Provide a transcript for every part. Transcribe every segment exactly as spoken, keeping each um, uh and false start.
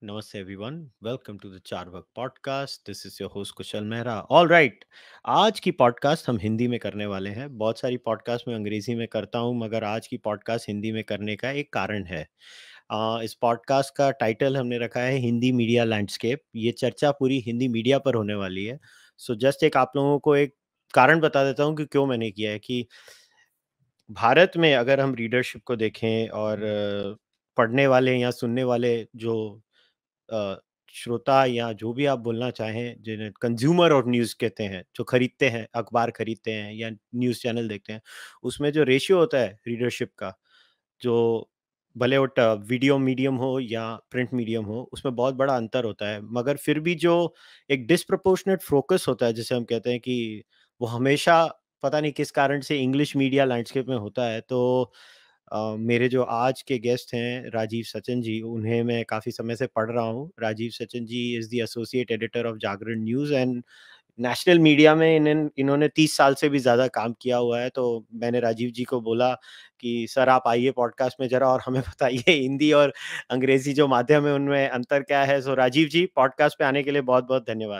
Namaste everyone. Welcome to the Charvak podcast. This is your host Kushal Mehra. All right. आज की podcast हम हिंदी में करने वाले हैं. बहुत सारी पॉडकास्ट मैं अंग्रेजी में करता हूं, मगर आज की पॉडकास्ट हिंदी में करने का एक कारण है. अ, इस पॉडकास्ट का टाइटल हमने रखा है हिंदी मीडिया लैंडस्केप. ये चर्चा पूरी हिंदी मीडिया पर होने वाली है. सो so जस्ट एक आप लोगों को एक कारण बता देता हूं कि क्यों मैंने किया है. कि भारत में अगर हम रीडरशिप को देखें और अ, पढ़ने वाले या सुनने वाले जो अ, श्रोता या जो भी आप बोलना चाहें, जिन्हें कंज्यूमर और न्यूज़ कहते हैं, जो खरीदते हैं, अखबार खरीदते हैं या न्यूज़ चैनल देखते हैं, उसमें जो रेशियो होता है रीडरशिप का, जो भले वो ट वीडियो मीडियम हो या प्रिंट मीडियम हो, उसमें बहुत बड़ा अंतर होता है। मगर फिर भी जो एक डिस्प्रोपोर्शनेट फ़ोकस होता है, जिसे हम कहते हैं कि वो हमेशा पता नहीं किस कारण से इंग्लिश मीडिया लैंडस्केप में होता है। तो अ, मेरे जो आज के गेस्ट हैं राजीव सचिन जी, उन्हें मैं काफ़ी समय से पढ़ रहा हूँ। Rajeev Sachin ji is the associate editor of Jagran news and national media में इन्हें इन्होंने तीस साल से भी ज़्यादा काम किया हुआ है। तो मैंने राजीव जी को बोला कि सर आप आइए पॉडकास्ट में ज़रा और हमें बताइए हिंदी और अंग्रेज़ी जो माध्यम है उनमें अंतर क्या है? सो राजीव जी पॉडकास्ट पे आने के लिए बहुत-बहुत धन्यवाद।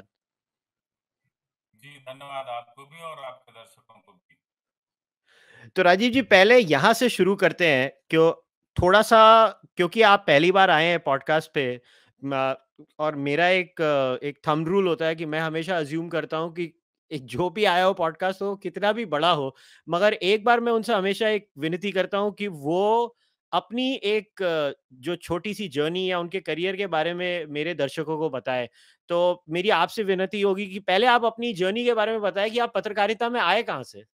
जी, धन्यवाद आपको भी और आपके दर्शकों को भी। तो राजीव जी पहले यहाँ से शुरू करते हैं क्यों थोड़ा-सा, क्योंकि आप पहली बार आए हैं पॉडकास्ट पे म और मेरा एक अ, एक थंब रूल होता है कि मैं हमेशा अज़्यूम करता हूँ कि एक जो भी आया हो पॉडकास्ट हो, कितना भी बड़ा हो, मगर एक बार मैं उनसे हमेशा एक विनती करता हूँ कि वो अपनी एक अ, जो छोटी-सी जर्नी या उनके करियर के बारे में मेरे दर्शकों को बताएँ। तो मेरी आपसे विनती होगी कि पहले आप अपनी जर्नी के बारे में बताएँ कि आप पत्रकारिता में आए कहाँ से?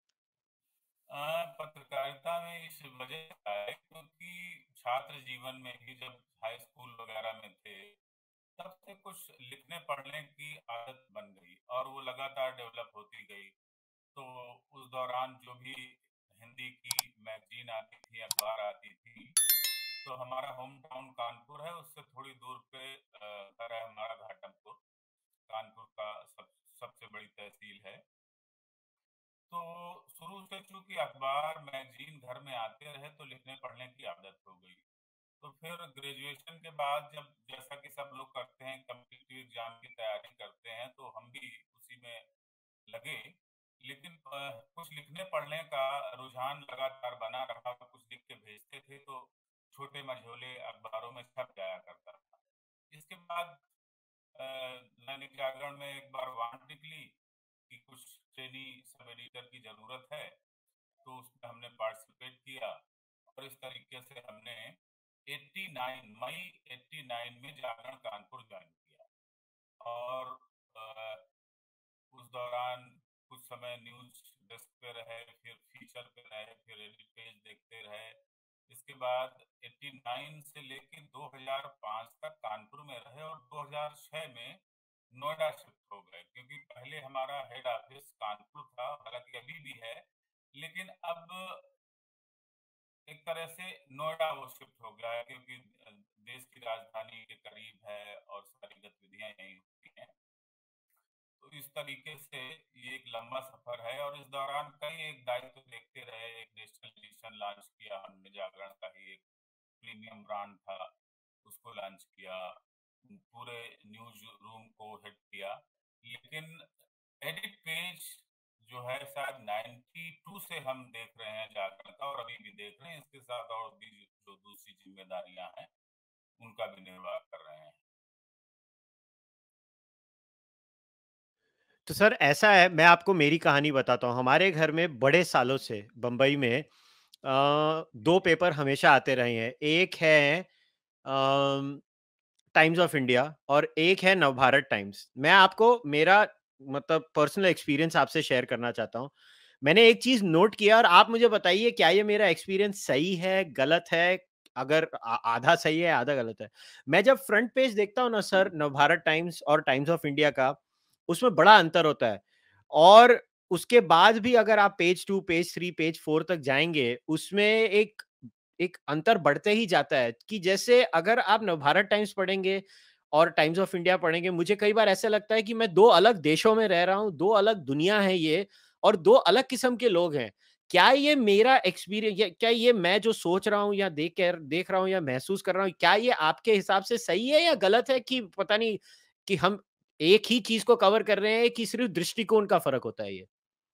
अ, पत्रकारिता में इस वजह से आए क्योंकि छात्र जीवन में ही जब हाई स्कूल वगैरह में थे, तब से कुछ लिखने पढ़ने की आदत बन गई और वो लगातार डेवलप होती गई। तो उस दौरान जो भी हिंदी की मैगजीन आती थी, अखबार आती थी, तो हमारा होम टाउन कानपुर है, उससे थोड़ी दूर पे अ, घर है हमारा घाटमपुर, कानपुर का सब सबसे बड़ी तहसील है। तो शुरू से चूंकि अखबार मैगजीन घर में आते रहे तो लिखने पढ़ने की आदत हो गई। तो फिर ग्रेजुएशन के बाद जब जैसा कि सब लोग करते हैं कम्पिटिटिव एग्जाम की तैयारी करते हैं तो हम भी उसी में लगे। लेकिन अ, कुछ लिखने पढ़ने का रुझान लगातार बना रहा, कुछ लिख के भेजते थे तो छोटे मझोले अखबारों में छप जाया करता था। इसके बाद अ, दैनिक जागरण में एक बार वांट निकली कि कुछ ट्रेनी सब एडिटर की जरूरत है, तो उसमें हमने पार्टिसिपेट किया और इस तरीके से हमने नवासी मई नवासी में जागरण कानपुर ज्वाइन किया। और अ, उस दौरान कुछ समय न्यूज डेस्क पे रहे, फिर फीचर पे रहे, फिर एडिट पेज देखते रहे। इसके बाद नवासी से लेके दो हज़ार पाँच तक कानपुर में रहे और दो हज़ार छह में नोएडा शिफ्ट हो गए क्योंकि पहले हमारा हेड ऑफिस कानपुर था, हालांकि अभी भी है, लेकिन अब एक तरह से नोएडा वो शिफ्ट हो गया है क्योंकि अ, देश की राजधानी के करीब है और सारी गतिविधियां यहीं होती हैं। तो इस तरीके से ये एक लंबा सफर है और इस दौरान कई एक दायित्व देखते रहे। एक नेशनल एडिशन लॉन्च किया हमने, जागरण का ही एक प्रीमियम ब्रांड था, उसको लॉन्च किया, पूरे न्यूज रूम को हेड किया। लेकिन एडिट पेज जो है शायद बानवे से हम देख रहे हैं जागरण का और अभी भी देख रहे हैं। इसके साथ और भी जो दूसरी जिम्मेदारियां हैं उनका भी निर्वाह कर रहे हैं। तो सर ऐसा है, मैं आपको मेरी कहानी बताता हूँ। हमारे घर में बड़े सालों से बम्बई में अ, दो पेपर हमेशा आते रहे हैं। एक है अम, टाइम्स ऑफ इंडिया और एक है नवभारत टाइम्स। मैं आपको मेरा मतलब पर्सनल एक्सपीरियंस आपसे शेयर करना चाहता हूँ। मैंने एक चीज़ नोट किया और आप मुझे बताइए क्या ये मेरा एक्सपीरियंस सही है, गलत है? अगर आ आधा सही है, आधा गलत है। मैं जब फ्रंट पेज देखता हूँ ना सर नवभारत टाइम्स और टाइम्स ऑफ इंडिया का, उसमें बड़ा अंतर होता है। और उसके बाद भी अगर आप page two, page three, page four तक जाएँगे, उसमें एक एक अंतर बढ़ते ही जाता है कि जैसे अगर आप नवभारत टाइम्स पढ़ेंगे और टाइम्स ऑफ इंडिया पढ़ेंगे, मुझे कई बार ऐसा लगता है कि मैं दो अलग देशों में रह रहा हूँ, दो अलग दुनिया है ये और दो अलग किस्म के लोग हैं। क्या ये मेरा एक्सपीरियंस या क्या ये मैं जो सोच रहा हूँ या देख कर देख रहा हूँ या महसूस कर रहा हूँ, क्या ये आपके हिसाब से सही है या गलत है कि पता नहीं कि हम एक ही चीज़ को कवर कर रहे हैं कि सिर्फ़ दृष्टिकोण का फ़र्क होता है ये?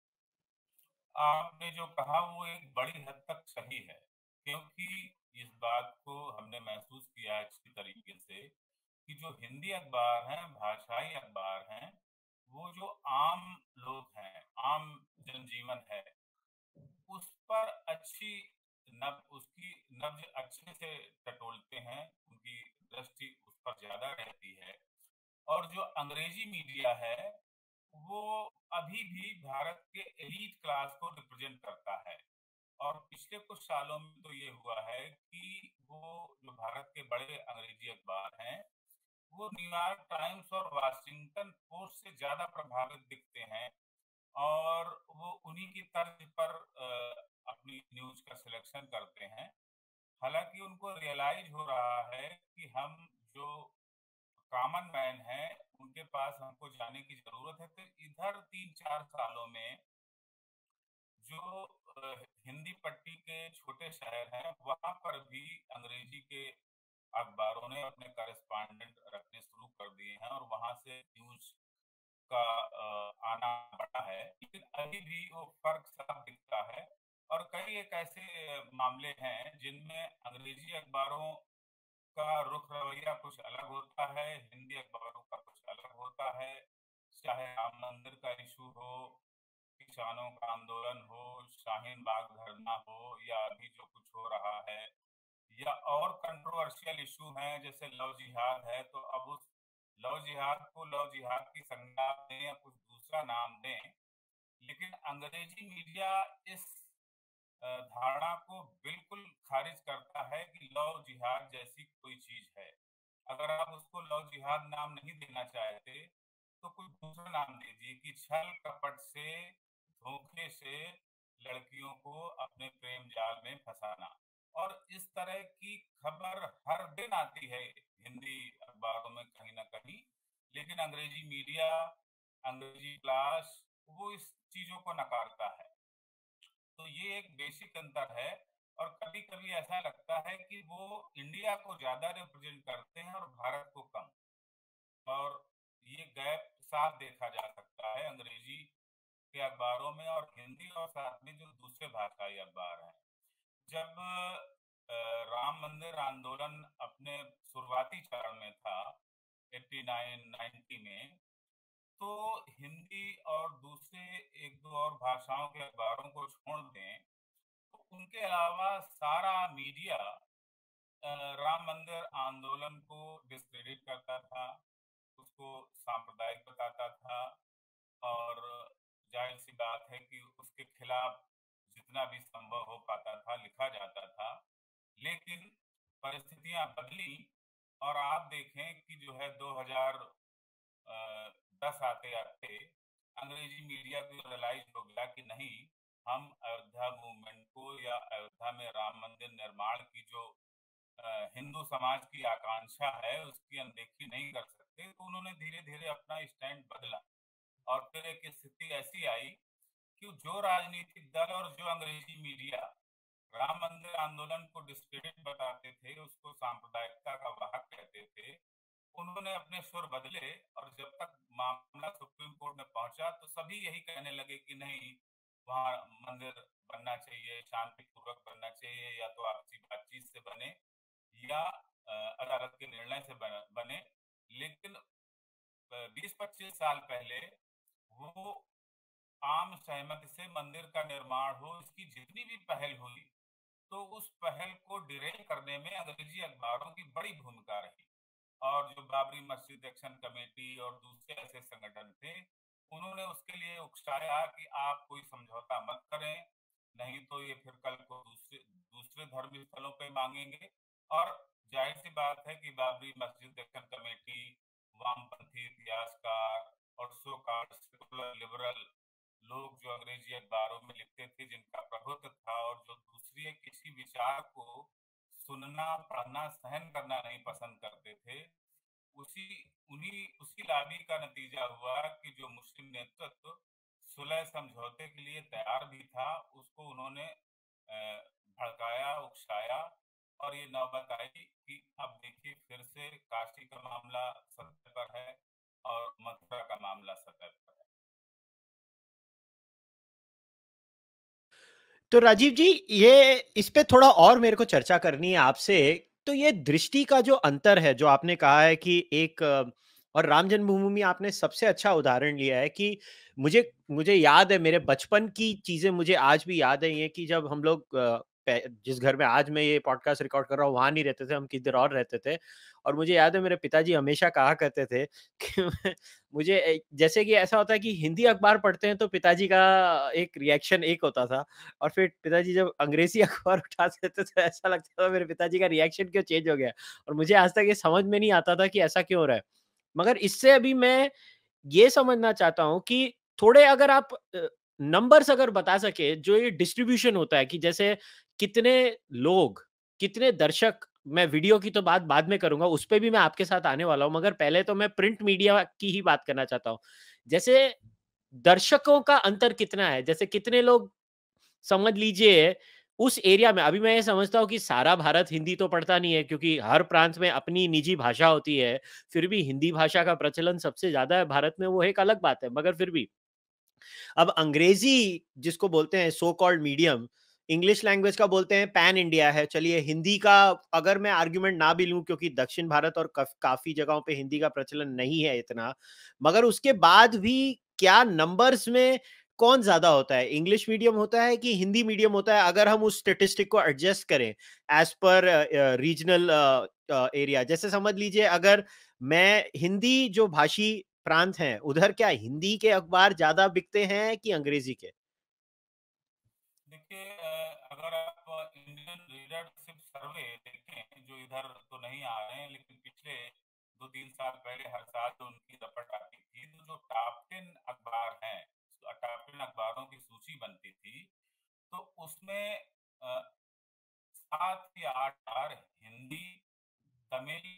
आपने जो कहा वो एक बड़ी हद तक सही है, क्योंकि इस बात को हमने महसूस किया है अच्छी तरीके से कि जो हिंदी अखबार हैं, भाषाई अखबार हैं, वो जो आम लोग हैं, आम जनजीवन है, उस पर अच्छी नब उसकी नब्ज़ अच्छे से टटोलते हैं, उनकी दृष्टि उस पर ज़्यादा रहती है। और जो अंग्रेजी मीडिया है, वो अभी भी भारत के एलीट क्लास को रिप्रेजेंट करता है। और पिछले कुछ सालों में तो ये हुआ है कि वो जो भारत के बड़े अंग्रेजी अखबार हैं, वो न्यूयॉर्क टाइम्स और वाशिंगटन पोस्ट से ज़्यादा प्रभावित दिखते हैं और वो उन्हीं की तर्ज पर अ, अपनी न्यूज़ का सिलेक्शन करते हैं। हालाँकि उनको रियलाइज़ हो रहा है कि हम जो कॉमन मैन हैं, उनके पास हमको जाने की ज़रूरत है। तो इधर तीन चार सालों में जो अ, हिंदी पट्टी के छोटे शहर हैं, वहाँ पर भी अंग्रेजी के अखबारों ने अपने कॉरेस्पॉन्डेंट रखने शुरू कर दिए हैं और वहाँ से न्यूज़ का अ, आना बढ़ा है। लेकिन अभी भी वो फ़र्क साफ दिखता है और कई एक ऐसे अ, मामले हैं जिनमें अंग्रेजी अखबारों का रुख रवैया कुछ अलग होता है, हिंदी अखबारों का कुछ अलग होता है। चाहे राम मंदिर का इश्यू हो, किसानों का आंदोलन हो, शाहीन बाग धरना हो या अभी जो कुछ हो रहा है या और कंट्रोवर्शियल इश्यू हैं जैसे लव जिहाद है, तो अब उस लव जिहाद को लव जिहाद की संज्ञा दें या कुछ दूसरा नाम दें, लेकिन अंग्रेजी मीडिया इस अ, धारणा को बिल्कुल खारिज करता है कि लव जिहाद जैसी कोई चीज है। अगर आप उसको लव जिहाद नाम नहीं देना चाहते, तो कोई दूसरा नाम दीजिए कि छल कपट से, धोखे से लड़कियों को अपने प्रेम जाल में फंसाना। और इस तरह की खबर हर दिन आती है हिंदी अखबारों में कहीं ना कहीं, लेकिन अंग्रेजी मीडिया, अंग्रेजी क्लास, वो इस चीजों को नकारता है। तो ये एक बेसिक अंतर है और कभी-कभी ऐसा लगता है कि वो इंडिया को ज़्यादा रिप्रेजेंट करते हैं और भारत को कम। और ये गैप साफ देखा जा सकता है अंग्रेजी के अखबारों में और हिंदी और साथ में जो दूसरे भाषाई अखबार हैं। जब अ, राम मंदिर आंदोलन अपने शुरुआती चरण में था, नवासी नब्बे में, तो हिंदी और दूसरे एक दो और भाषाओं के अखबारों को छोड़ दें, तो उनके अलावा सारा मीडिया अ, राम मंदिर आंदोलन को डिस्क्रेडिट करता था, उसको सांप्रदायिक बताता था और जाहिर-सी बात है कि उसके खिलाफ जितना भी संभव हो पाता था, लिखा जाता था। लेकिन परिस्थितियाँ बदली और आप देखें कि जो है दो हज़ार अ, दस आते-आते अंग्रेजी मीडिया को रियलाइज़ हो गया कि नहीं, हम अयोध्या मूवमेंट को या अयोध्या में राम मंदिर निर्माण की जो अ, हिंदू समाज की आकांक्षा है, उसकी अनदेखी नहीं कर सकते। तो उन्होंने धीरे-धीरे अपना स्टैंड बदला और फिर एक स्थिति ऐसी आई कि जो राजनीतिक दल और जो अंग्रेजी मीडिया राम मंदिर आंदोलन को डिस्क्रेडिट बताते थे, उसको सांप्रदायिकता का वाहक कहते थे, उन्होंने अपने सुर बदले और जब तक मामला सुप्रीम कोर्ट में पहुंचा तो सभी यही कहने लगे कि नहीं, वहाँ मंदिर बनना चाहिए, शांतिपूर्वक बनना चाहिए, या तो आपसी बातचीत से बने या अ, अदालत के निर्णय से बन, बने। लेकिन बीस पच्चीस साल पहले वो आम सहमति से मंदिर का निर्माण हो, इसकी जितनी भी पहल हुई, तो उस पहल को डिरेल करने में अंग्रेजी अखबारों की बड़ी भूमिका रही। और जो बाबरी मस्जिद एक्शन कमेटी और दूसरे ऐसे संगठन थे, उन्होंने उसके लिए उकसाया कि आप कोई समझौता मत करें, नहीं तो ये फिर कल को दूसरे दूसरे धर्म स्थलों पे मांगेंगे। और जाहिर सी बात है कि बाबरी मस्जिद एक्शन कमेटी, वामपंथी इतिहासकार और सो कॉल्ड सेकुलर लिबरल लोग जो अंग्रेजी अखबारों में लिखते थे, जिनका प्रभुत्व था और जो दूसरे किसी विचार को सुनना, पढ़ना, सहन करना नहीं पसंद करते थे, उसी उन्हीं उसी लॉबी का नतीजा हुआ कि जो मुस्लिम नेतृत्व सुलह समझौते के लिए तैयार भी था, उसको उन्होंने अ, भड़काया, उकसाया और ये नौबत आई कि अब देखिए फिर से काशी का मामला सत्य पर है और मथुरा का मामला सत्य पर है। तो राजीव जी, ये इस पे थोड़ा और मेरे को चर्चा करनी है आपसे। तो ये दृष्टि का जो अंतर है, जो आपने कहा है कि एक अ, और राम जन्मभूमि आपने सबसे अच्छा उदाहरण लिया है कि मुझे मुझे याद है, मेरे बचपन की चीजें मुझे आज भी याद है, ये कि जब हम लोग अ, पै- जिस घर में आज मैं ये पॉडकास्ट रिकॉर्ड कर रहा हूँ वहां नहीं रहते थे, हम किधर और रहते थे। और मुझे याद है मेरे पिताजी हमेशा कहा करते थे कि मुझे ए- जैसे कि ऐसा होता है कि हिंदी अखबार पढ़ते हैं तो पिताजी का एक रिएक्शन एक होता था, और फिर पिताजी जब अंग्रेज़ी अखबार उठाते थे तो ऐसा लगता था मेरे पिताजी का रिएक्शन क्यों चेंज हो गया। और मुझे आज तक ये समझ में नहीं आता था कि ऐसा क्यों हो रहा है। मगर इससे अभी मैं ये समझना चाहता हूँ कि थोड़े अगर आप अ, नंबर्स अगर बता सके, जो ये डिस्ट्रीब्यूशन होता है कि जैसे कितने लोग, कितने दर्शक, मैं वीडियो की तो बात बाद में करूँगा, उस पे भी मैं आपके साथ आने वाला हूँ, मगर पहले तो मैं प्रिंट मीडिया की ही बात करना चाहता हूँ। जैसे दर्शकों का अंतर कितना है? जैसे कितने लोग, समझ लीजिए उस एरिया में, अभी मैं ये समझता हूँ कि सारा भारत हिंदी तो पढ़ता नहीं है क्योंकि हर प्रांत में अपनी निजी भाषा होती है, फिर भी हिंदी भाषा का प्रचलन सबसे ज़्यादा है भारत में, वो एक अलग बात है। मगर फिर भी अब अंग्रेजी जिसको बोलते हैं so called medium, English language का बोलते हैं पैन इंडिया है। चलिए हिंदी का अगर मैं आर्ग्यूमेंट ना भी लूं, क्योंकि दक्षिण भारत और कफ- काफी जगहों पे हिंदी का प्रचलन नहीं है इतना, मगर उसके बाद भी क्या नंबर्स में कौन ज्यादा होता है, इंग्लिश मीडियम होता है कि हिंदी मीडियम होता है, अगर हम उस स्टेटिस्टिक को एडजस्ट करें एज पर रीजनल एरिया। जैसे समझ लीजिए अगर मैं हिंदी जो भाषी प्रांत हैं, उधर क्या हिंदी के अखबार ज़्यादा बिकते हैं कि अंग्रेज़ी के? देखिए अ, अगर आप इंडियन रीडरशिप सर्वे देखें, जो इधर तो नहीं आ रहे हैं लेकिन पिछले दो तीन साल पहले हर साल जो उनकी रपट आती थी, तो जो टॉप टेन अखबार हैं, टॉप टेन अखबारों की सूची बनती थी, तो उसमें अ, सात या आठ बार हिंदी, तमिल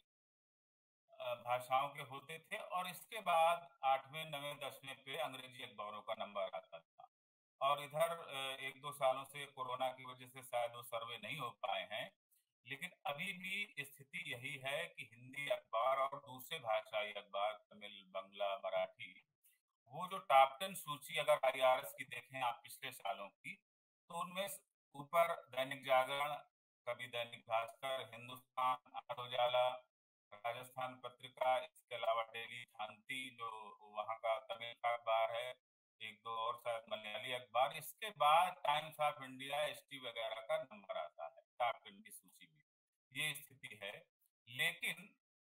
अ, भाषाओं के होते थे और इसके बाद आठवें, नवें, दसवें पे अंग्रेजी अखबारों का नंबर आता था। और इधर अ, एक दो सालों से कोरोना की वजह से शायद वो सर्वे नहीं हो पाए हैं। लेकिन अभी भी स्थिति यही है कि हिंदी अखबार और दूसरे भाषाई अखबार तमिल, बंगला, मराठी, वो जो टॉप टेन सूची अगर आईआरएस की देखें आप पिछले सालों की, तो उनमें स- ऊपर दैनिक जागरण, कभी दैनिक भास्कर, हिंदुस्तान, अमर उजाला, राजस्थान पत्रिका, इसके अलावा डेली शांति जो वहाँ का तमिल का अखबार है, एक दो और शायद मलयाली अखबार, इसके बाद टाइम्स ऑफ इंडिया, एसटी वगैरह का नंबर आता है टॉप टेन की सूची में। ये स्थिति है। लेकिन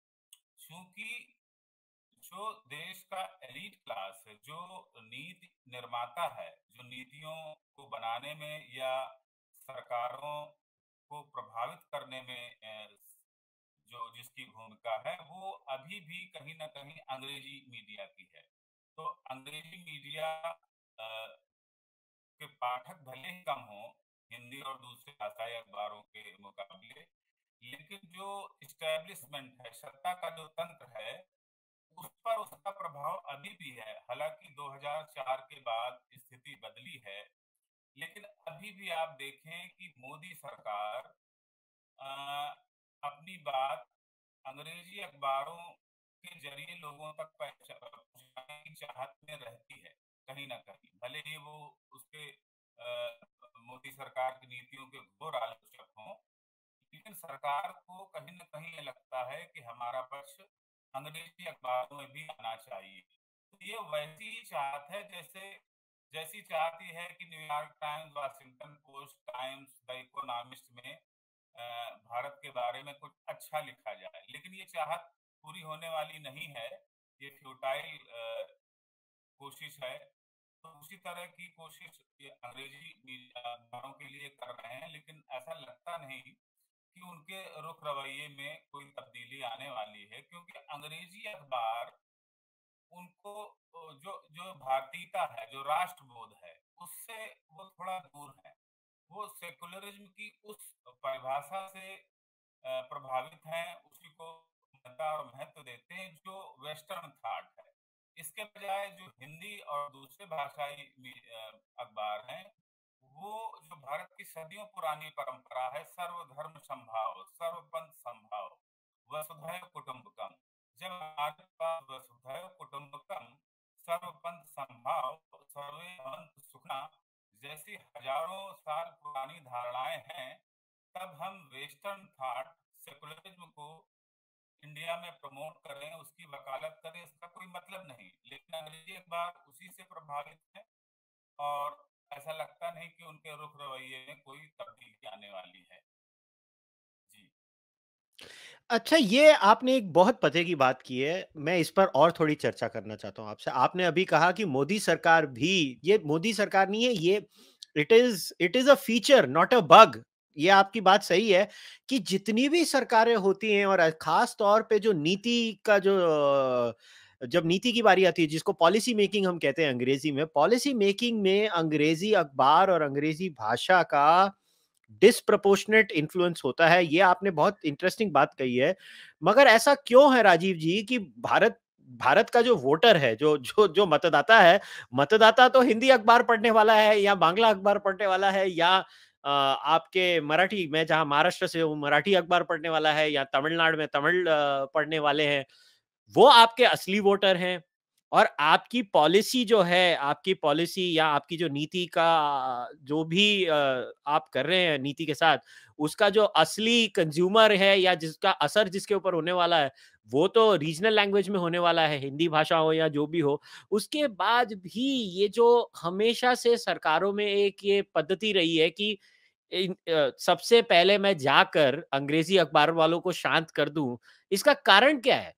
चूंकि जो देश का एलीट क्लास है, जो नीति निर्माता है, जो नीतियों को बनाने में या सरकारों को प्रभावित करने में अ, जो जिसकी भूमिका है, वो अभी भी कहीं ना कहीं अंग्रेजी मीडिया की है। तो अंग्रेजी मीडिया अ, के पाठक भले ही कम हो हिंदी और दूसरे भाषाई अखबारों के मुकाबले, लेकिन जो इस्टेब्लिशमेंट है, सत्ता का जो तंत्र है, उस पर उसका प्रभाव अभी भी है। हालांकि दो हज़ार चार के बाद स्थिति बदली है, लेकिन अभी भी आप देखें कि मोदी सरकार अ, अपनी बात अंग्रेजी अखबारों के जरिए लोगों तक पहुंचा- पहुंचाने की चाहत में रहती है, कहीं ना कहीं भले ही वो उसके अ, मोदी सरकार की नीतियों के घोर आलोचक हों, लेकिन सरकार को कहीं न कहीं ये लगता है कि हमारा पक्ष अंग्रेजी अखबारों में भी आना चाहिए। तो ये वैसी ही चाहत है जैसे जैसी चाहत ये है कि New York Times, Washington Post, Times, the Economist में अ, भारत के बारे में कुछ अच्छा लिखा जाए। लेकिन ये चाहत पूरी होने वाली नहीं है। ये फ्यूटाइल अ, कोशिश है। तो उसी तरह की कोशिश ये अंग्रेजी मीडिया अखबारों के लिए कर रहे हैं, लेकिन ऐसा लगता नहीं कि उनके रुख रवैये में कोई तब्दीली आने वाली है, क्योंकि अंग्रेजी अखबार उनको अ, जो जो भारतीयता है, जो राष्ट्रबोध है, उससे वो थोड़ा दूर है। वो सेकुलरिज्म की उस परिभाषा से अ, प्रभावित हैं, उसी को महत्ता और महत्व देते हैं जो वेस्टर्न थॉट है। इसके बजाय जो हिंदी और दूसरे भाषाई मी- अ, अखबार हैं, वो जो भारत की सदियों पुरानी परंपरा है, सर्वधर्म समभाव, सर्वपंथ समभाव, वसुधैव कुटुंबकम, जब हमारे पास वसुधैव कुटुंबकम, सर्वपंथ समभाव, सर्वे भवन्तु सुखिनः जैसी हजारों साल पुरानी धारणाएं हैं, तब हम वेस्टर्न थॉट, सेकुलरिज्म को इंडिया में प्रमोट करें, उसकी वकालत करें, इसका कोई मतलब नहीं। लेकिन अंग्रेजी अखबार उसी से प्रभावित है, और ऐसा लगता नहीं कि उनके रुख रवैये में कोई तब्दीली आने वाली है। जी। अच्छा, ये आपने एक बहुत पते की बात की है, मैं इस पर और थोड़ी चर्चा करना चाहता हूँ आपसे। आपने अभी कहा कि मोदी सरकार भी, ये मोदी सरकार नहीं है, ये it is it is a feature not a bug. ये आपकी बात सही है कि जितनी भी सरकारें होती हैं और ख़ास तौर पे जो नीति का जो अ, जब नीति की बारी आती है, जिसको पॉलिसी मेकिंग हम कहते हैं अंग्रेज़ी में, पॉलिसी मेकिंग में अंग्रेज़ी अखबार और अंग्रेज़ी भाषा का डिस्प्रपोर्शनेट इन्फ्लुएंस होता है। ये आपने बहुत इंटरेस्टिंग बात कही है। मगर ऐसा क्यों है राजीव जी कि भारत भारत का जो वोटर है, जो जो जो मतदाता है, मतदाता तो हिंदी अखबार पढ़ने वाला है या बांग्ला अखबार पढ़ने वाला है या अ, आपके मराठी, मैं जहाँ महाराष्ट्र से हूँ, मराठी अखबार पढ़ने वाला है या तमिलनाडु में तमिल अ, पढ़ने वाले हैं। वो आपके असली वोटर हैं और आपकी पॉलिसी जो है, आपकी पॉलिसी या आपकी जो नीति का जो भी अ, आप कर रहे हैं नीति के साथ, उसका जो असली कंज्यूमर है या जिसका असर जिसके ऊपर होने वाला है, वो तो रीजनल लैंग्वेज में होने वाला है, हिंदी भाषा हो या जो भी हो। उसके बाद भी ये जो हमेशा से सरकारों में एक ये पद्धति रही है कि इन अ, सबसे पहले मैं जाकर अंग्रेजी अखबार वालों को शांत कर दूँ, इसका कारण क्या है?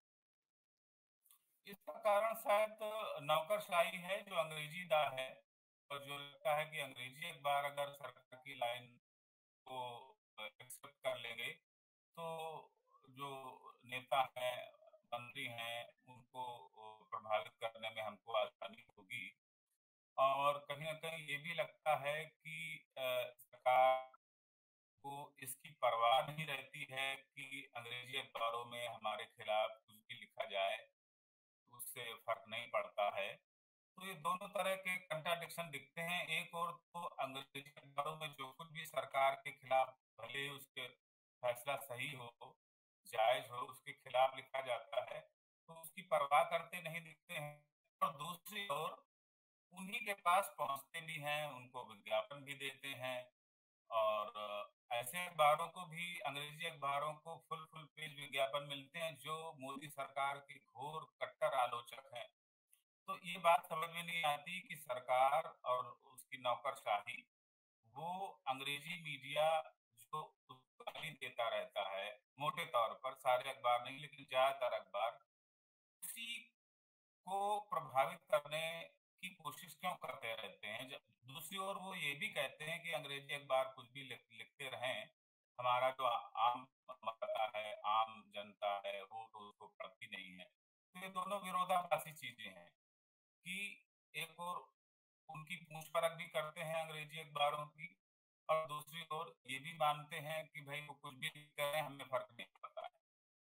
इसका कारण शायद नौकरशाही है, जो अंग्रेजी दा है, और जो लगता है कि अंग्रेजी अखबार अगर सरकार की लाइन को एक्सेप्ट कर लेंगे, तो जो नेता हैं, मंत्री हैं, उनको प्रभावित करने में हमको आसानी होगी। और कहीं न कहीं ये भी लगता है कि अ, सरकार को इसकी परवाह नहीं रहती है कि अंग्रेजी अखबारों में हमारे खिलाफ कुछ भी लिखा जाए, उससे फर्क नहीं पड़ता है। तो ये दोनों तरह के कंट्राडिक्शन दिखते हैं। एक और तो अंग्रेजी अखबारों में जो कुछ भी सरकार के खिलाफ, भले ही उसके फैसला सही हो, जायज हो, उसके खिलाफ लिखा जाता है, तो उसकी परवाह करते नहीं दिखते हैं। और दूसरी ओर उन्हीं के पास पहुंचते भी हैं, उनको विज्ञापन भी देते हैं। और अ, ऐसे अखबारों को भी, अंग्रेजी अखबारों को फुल फुल पेज विज्ञापन मिलते हैं, जो मोदी सरकार के घोर कट्टर आलोचक हैं। तो ये बात समझ में नहीं आती कि सरकार और उसकी नौकरशाही, वो अंग्रेजी मीडिया जो उसको गाली देता रहता है, मोटे तौर पर सारे अखबार नहीं लेकिन ज्यादातर अखबार, उसी को प्रभावित करने की कोशिश क्यों करते रहते हैं। जब दूसरी ओर वो ये भी कहते हैं कि अंग्रेजी अखबार कुछ भी लिख, लिखते रहें, हमारा जो आ- आम मतदाता है, आम जनता है, वो तो उसको पढ़ती नहीं है। तो ये दोनों विरोधाभासी चीजें हैं कि एक और उनकी पूंछ परख भी करते हैं अंग्रेजी अखबारों की, और दूसरी ओर ये भी मानते हैं कि भाई वो कुछ भी लिख रहे हैं, हमें फर्क नहीं पड़ता है।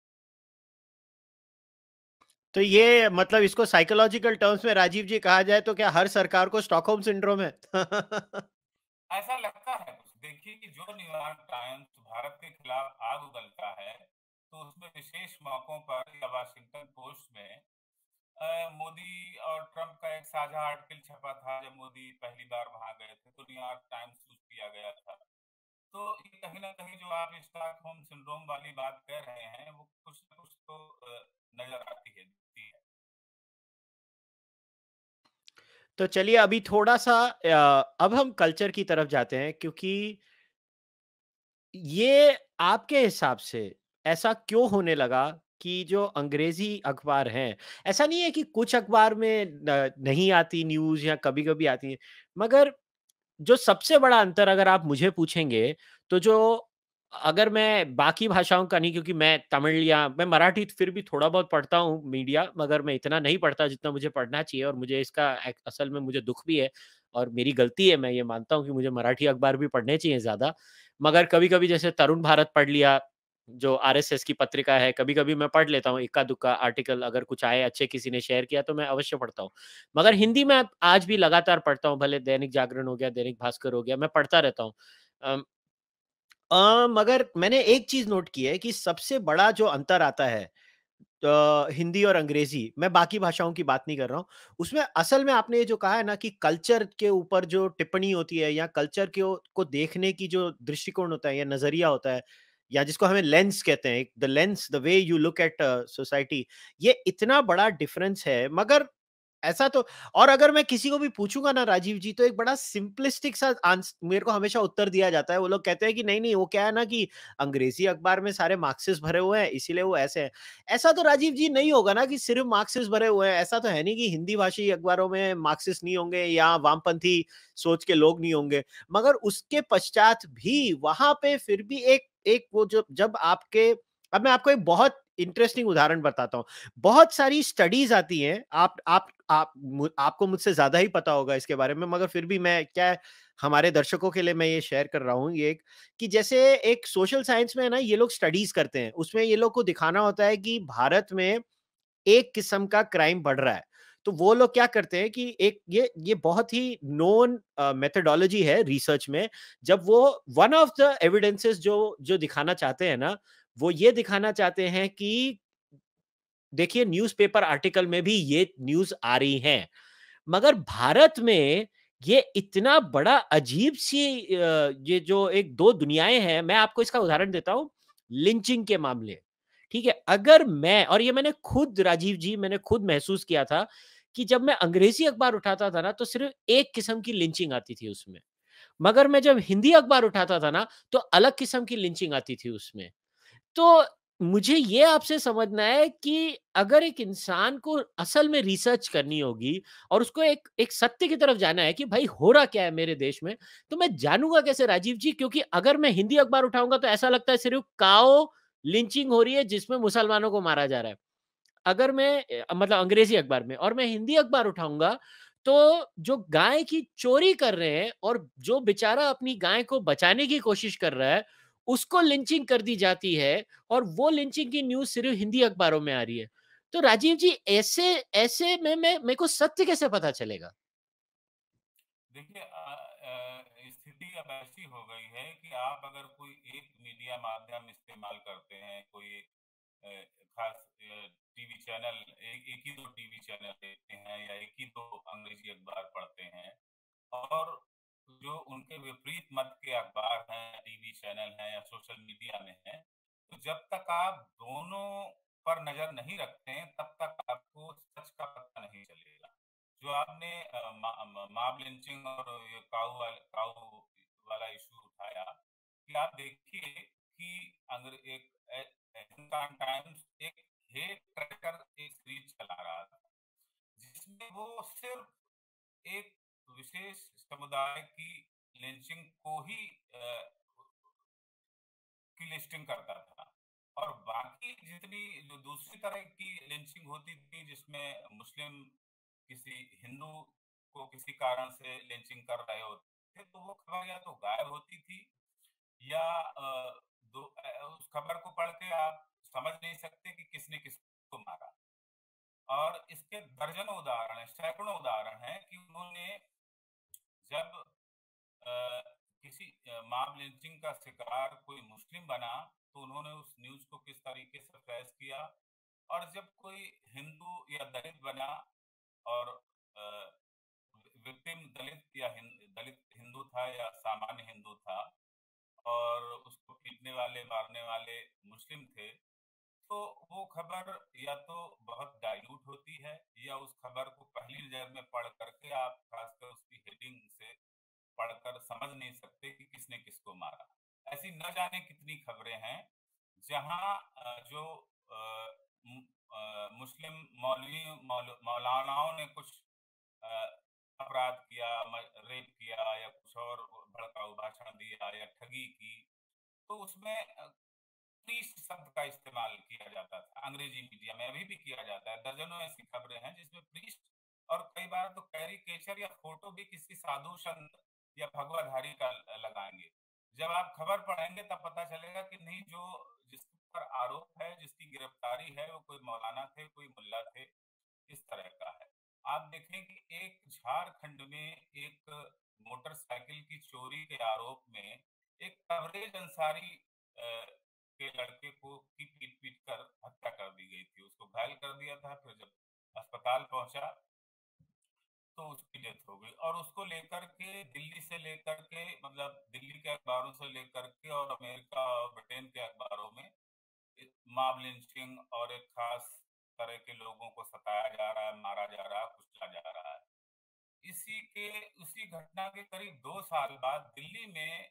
तो ये मतलब इसको साइकोलॉजिकल टर्म्स में राजीव जी कहा जाए तो क्या हर सरकार को स्टॉकहोम सिंड्रोम है? ऐसा लगता है कुछ। देखिए कि जो न्यूयॉर्क टाइम्स भारत के खिलाफ आग उगलता है, तो उसमें विशेष मौकों पर, या वाशिंगटन पोस्ट में अ, मोदी और ट्रंप का एक साझा आर्टिकल छपा था, जब मोदी पहली बार वहां गए थे, तो न्यूयॉर्क टाइम्स चूज किया गया था। तो ये कहीं ना कहीं जो आप स्टॉकहोम सिंड्रोम वाली बात कर रहे हैं, वो कुछ ना कुछ तो अ, नजर आती है, दिखती है। तो चलिए अभी थोड़ा-सा अ, अब हम कल्चर की तरफ जाते हैं क्योंकि ये आपके हिसाब से ऐसा क्यों होने लगा कि जो अंग्रेजी अखबार हैं, ऐसा नहीं है कि कुछ अखबार में न नहीं आती न्यूज़ या कभी-कभी आती है, मगर जो सबसे बड़ा अंतर अगर आप मुझे पूछेंगे, तो जो अगर मैं बाकी भाषाओं का नहीं, क्योंकि मैं तमिल या मैं मराठी फिर भी थोड़ा बहुत पढ़ता हूँ मीडिया, मगर मैं इतना नहीं पढ़ता जितना मुझे पढ़ना चाहिए और मुझे इसका एक असल में मुझे दुःख भी है और मेरी गलती है, मैं ये मानता हूँ कि मुझे मराठी अखबार भी पढ़ने चाहिए ज़्यादा। मगर कभी-कभी जैसे तरुण भारत पढ़ लिया जो आरएसएस की पत्रिका है, कभी-कभी मैं पढ़ लेता हूँ इक्का-दुक्का आर्टिकल, अगर कुछ आए अच्छे किसी ने शेयर किया तो मैं अवश्य पढ़ता हूँ। मगर हिंदी में आज भी लगातार पढ़ता हूँ, भले दैनिक जागरण हो गया, दैनिक भास्कर हो गया, मैं पढ़ता रहता हूँ। अम अ, मगर मैंने एक चीज़ नोट की है कि सबसे बड़ा जो अंतर आता है अ, हिंदी और अंग्रेज़ी, मैं बाकी भाषाओं की बात नहीं कर रहा हूँ। उसमें असल में आपने ये जो कहा है ना कि कल्चर के ऊपर जो टिप्पणी होती है या कल्चर के ओ को देखने की जो दृष्टिकोण होता है या नज़रिया होता है, या जिसको हमें लेंस कहते हैं, the lens, the way you look at society, ये इतना बड़ा डिफरेंस है। मगर ऐसा तो, और अगर मैं किसी को भी पूछूँगा ना राजीव जी, तो एक बड़ा सिंपलिस्टिक सा आंस मेरे को हमेशा उत्तर दिया जाता है। वो लोग कहते हैं कि नहीं, नहीं, वो क्या है ना कि अंग्रेज़ी अखबार में सारे मार्क्सिस्ट भरे हुए हैं, इसीलिए वो ऐसे हैं। ऐसा तो राजीव जी नहीं होगा ना कि सिर्फ़ मार्क्सिस्ट भरे हुए हैं। ऐसा तो है नहीं कि हिंदी भाषी अखबारों में मार्क्सिस्ट नहीं होंगे या वामपंथी सोच के लोग नहीं होंगे। मगर उसके पश्चात भी वहाँ पे फिर भी एक एक वो जो जब आपके, अब मैं आपको एक बहुत इंटरेस्टिंग उदाहरण बताता हूँ। बहुत सारी स्टडीज़ आती हैं, आप आप आप मु आपको मुझसे ज़्यादा ही पता होगा इसके बारे में, मगर फिर भी मैं क्या है, हमारे दर्शकों के लिए मैं ये शेयर कर रहा हूँ ये एक, कि जैसे एक सोशल साइंस में है ना, ये लोग स्टडीज़ करते हैं। उसमें ये लोग को दिखाना होता है कि भारत में एक किस्म का क्राइम बढ़ रहा है। तो वो लोग क्या करते हैं कि एक ये ये बहुत ही नोन अ, मेथोडोलॉजी है रिसर्च में। जब वो वन ऑफ द एविडेंसेस जो जो दिखाना चाहते हैं ना, वो ये दिखाना चाहते हैं कि देखिए न्यूज़पेपर आर्टिकल में भी ये न्यूज़ आ रही हैं। मगर भारत में ये इतना बड़ा अजीब-सी अ, ये जो एक दो दुनियाएँ हैं, मैं आपको इसका उदाहरण देता हूँ, लिंचिंग के मामले, ठीक है? अगर मैं, और ये मैंने खुद राजीव जी, मैंने खुद महसूस किया था कि जब मैं अंग्रेज़ी अखबार उठाता था ना, तो सिर्फ़ एक किस्म की लिंचिंग आती थी उसमें। मगर मैं जब हिंदी अखबार उठाता था ना, तो अलग किस्म की लिंचिंग आती थी उसमें। तो मुझे ये आपसे समझना है कि अगर एक इंसान को असल में रिसर्च करनी होगी और उसको एक एक सत्य की तरफ जाना है कि भाई हो रहा क्या है मेरे देश में, तो मैं जानूँगा कैसे राजीव जी? क्योंकि अगर मैं हिंदी अखबार उठाऊँगा तो ऐसा लगता है सिर्फ़ काओ लिंचिंग हो रही है जिसमें मुसलमानों को मारा जा रहा है। अगर मैं अ, मतलब अंग्रेज़ी अखबार में, और मैं हिंदी अखबार उठाऊँगा, तो जो गाय की चोरी कर रहे हैं और जो बेचारा अपनी गाय को बचाने की कोशिश कर रहा है, उसको लिंचिंग कर दी जाती है, और वो लिंचिंग की न्यूज़ सिर्फ़ हिंदी अखबारों में आ रही है। तो राजीव जी, ऐसे ऐसे में मैं मेरे को सत्य कैसे पता चलेगा? देखिए अ अ, स्थिति अब ऐसी हो गई है कि आप अगर कोई एक मीडिया माध्यम इस्तेमाल करते हैं, कोई अ, खास अ, टीवी चैनल, एक एक ही दो टीवी चैनल देखते हैं या एक ही दो अंग्रेजी अखबार पढ़ते हैं, और जो उनके विपरीत मत के अखबार हैं, टीवी चैनल हैं या सोशल मीडिया में हैं, तो जब तक आप दोनों पर नज़र नहीं रखते हैं, तब तक आपको सच का पता नहीं चलेगा। जो आपने अ, मा म मॉब लिंचिंग और ये काऊ वाल काऊ वाला इश्यू उठाया, कि आप देखिए कि अगर एक ए हिंदुस्तान टाइम्स एक हेट ट्रैकर एक सीरीज़ चला रहा था, जिसमें वो सिर्फ़ एक विशेष समुदाय की लिंचिंग को ही अ, की लिस्टिंग करता था, और बाकी जितनी जो दूसरी तरह की लिंचिंग होती थी जिसमें मुस्लिम किसी हिंदू को किसी कारण से लिंचिंग कर रहे होते थे, तो वो खबर या तो गायब होती थी या अ, दो अ, उस खबर को पढ़ के आप समझ नहीं सकते कि किसने किसको मारा। और इसके दर्जनों उदाहरण हैं, सैकड़ों उदाहरण हैं कि उन्होंने जब अ, किसी अ, मॉब लिंचिंग का शिकार कोई मुस्लिम बना, तो उन्होंने उस न्यूज़ को किस तरीके से फ्लैश किया, और जब कोई हिंदू या दलित बना और अ, विक्टिम दलित या हिं, दलित हिंदू था या सामान्य हिंदू था, और उसको पीटने वाले मारने वाले मुस्लिम थे, तो वो खबर या तो बहुत डाइल्यूट होती है, या उस खबर को पहली नज़र में पढ़ करके आप खासकर उसकी हेडिंग से पढ़कर समझ नहीं सकते कि किसने किसको मारा। ऐसी न जाने कितनी खबरें हैं जहां अ, जो अ, मु- अ, मुस्लिम मौलवी मौल, मौलानाओं ने कुछ अ, अपराध किया, म- रेप किया या कुछ और भड़काऊ भाषण दिया या ठगी की, तो उसमें अ, प्रीस्ट शब्द का इस्तेमाल किया जाता था। अंग्रेजी मीडिया में अभी भी किया जाता है। दर्जनों ऐसी खबरें हैं जिसमें प्रीस्ट, और कई बार तो कैरिकेचर या फोटो भी किसी साधु संत या भगवाधारी का ल- लगाएंगे। जब आप खबर पढ़ेंगे तब पता चलेगा कि नहीं, जो जिस पर आरोप है, जिसकी गिरफ्तारी है, वो कोई मौलाना थे, कोई मुल्ला थे, इस तरह का है। आप देखें कि एक झारखंड में एक मोटरसाइकिल की चोरी के आरोप में एक तबरेज अंसारी अ, के लड़के को की पीट-पीट कर हत्या कर दी गई थी। उसको घायल कर दिया था, फिर जब अस्पताल पहुँचा तो उसकी डेथ हो गई। और उसको लेकर के दिल्ली से लेकर के मतलब दिल्ली के अखबारों से लेकर के और अमेरिका और ब्रिटेन के अखबारों में एक मॉब लिंचिंग और एक खास तरह के लोगों को सताया जा रहा है, मारा जा रहा है, कुचला जा रहा है। इसी के उसी घटना के करीब दो साल बाद दिल्ली में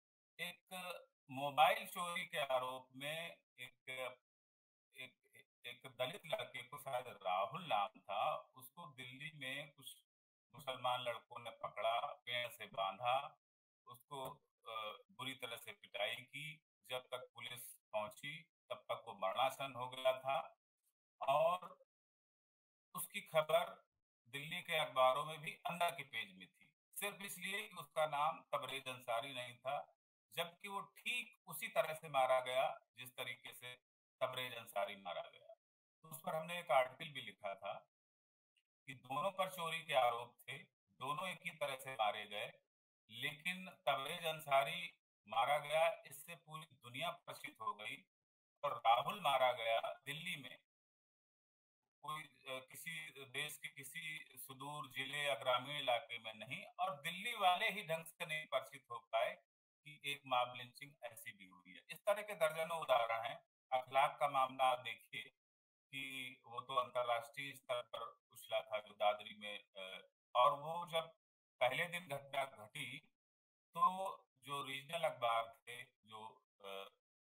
एक मोबाइल चोरी के आरोप में एक एक एक दलित लड़के को, शायद राहुल नाम था, उसको दिल्ली में कुछ मुसलमान लड़कों ने पकड़ा, पेड़ से बांधा, उसको अ, बुरी तरह से पिटाई की। जब तक पुलिस पहुंची तब तक वो मरणासन हो गया था और उसकी खबर दिल्ली के अखबारों में भी अंदर के पेज में थी, सिर्फ इसलिए कि उसका नाम तबरेज अंसारी नहीं था, जबकि वो ठीक उसी तरह से मारा गया जिस तरीके से तबरेज अंसारी मारा गया। तो उस पर हमने एक आर्टिकल भी लिखा था कि दोनों पर चोरी के आरोप थे, दोनों एक ही तरह से मारे गए, लेकिन तबरेज अंसारी मारा गया इससे पूरी दुनिया प्रसिद्ध हो गई और राहुल मारा गया दिल्ली में, कोई अ, किसी देश के किसी सुदूर जिले या ग्रामीण इलाके में नहीं, और दिल्ली वाले ही ढंग से नहीं परिचित हो पाए कि एक मॉब लिंचिंग ऐसी भी हुई है। इस तरह के दर्जनों उदाहरण हैं। अखलाक का मामला आप देखिए कि वो तो अंतर्राष्ट्रीय स्तर पर उछला था, जो दादरी में अ, और वो जब पहले दिन घटना घटी तो जो रीजनल अखबार थे, जो अ,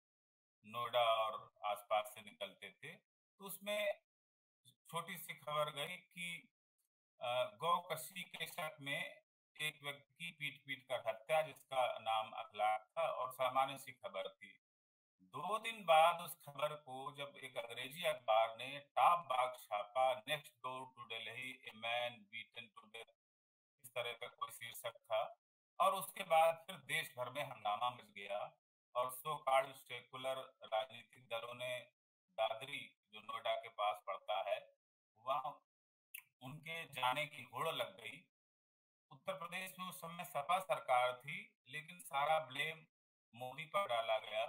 नोएडा और आसपास से निकलते थे, तो उसमें छोटी सी खबर गई कि अ, गौ कशी के शक में एक व्यक्ति की पीट पीट कर हत्या, जिसका नाम अखलाक था, और सामान्य सी खबर थी। दो दिन बाद उस खबर को जब एक अंग्रेजी अखबार ने टॉप बाग छापा, next door to Delhi a man beaten to death, इस तरह का कोई शीर्षक था, और उसके बाद फिर देश भर में हंगामा मच गया और सो कॉल्ड सेकुलर राजनीतिक दलों ने दादरी, जो नोएडा के पास पड़ता है, वहां उनके जाने की होड़ लग गई। उत्तर प्रदेश में उस समय सपा सरकार थी, लेकिन सारा ब्लेम मोदी पर डाला गया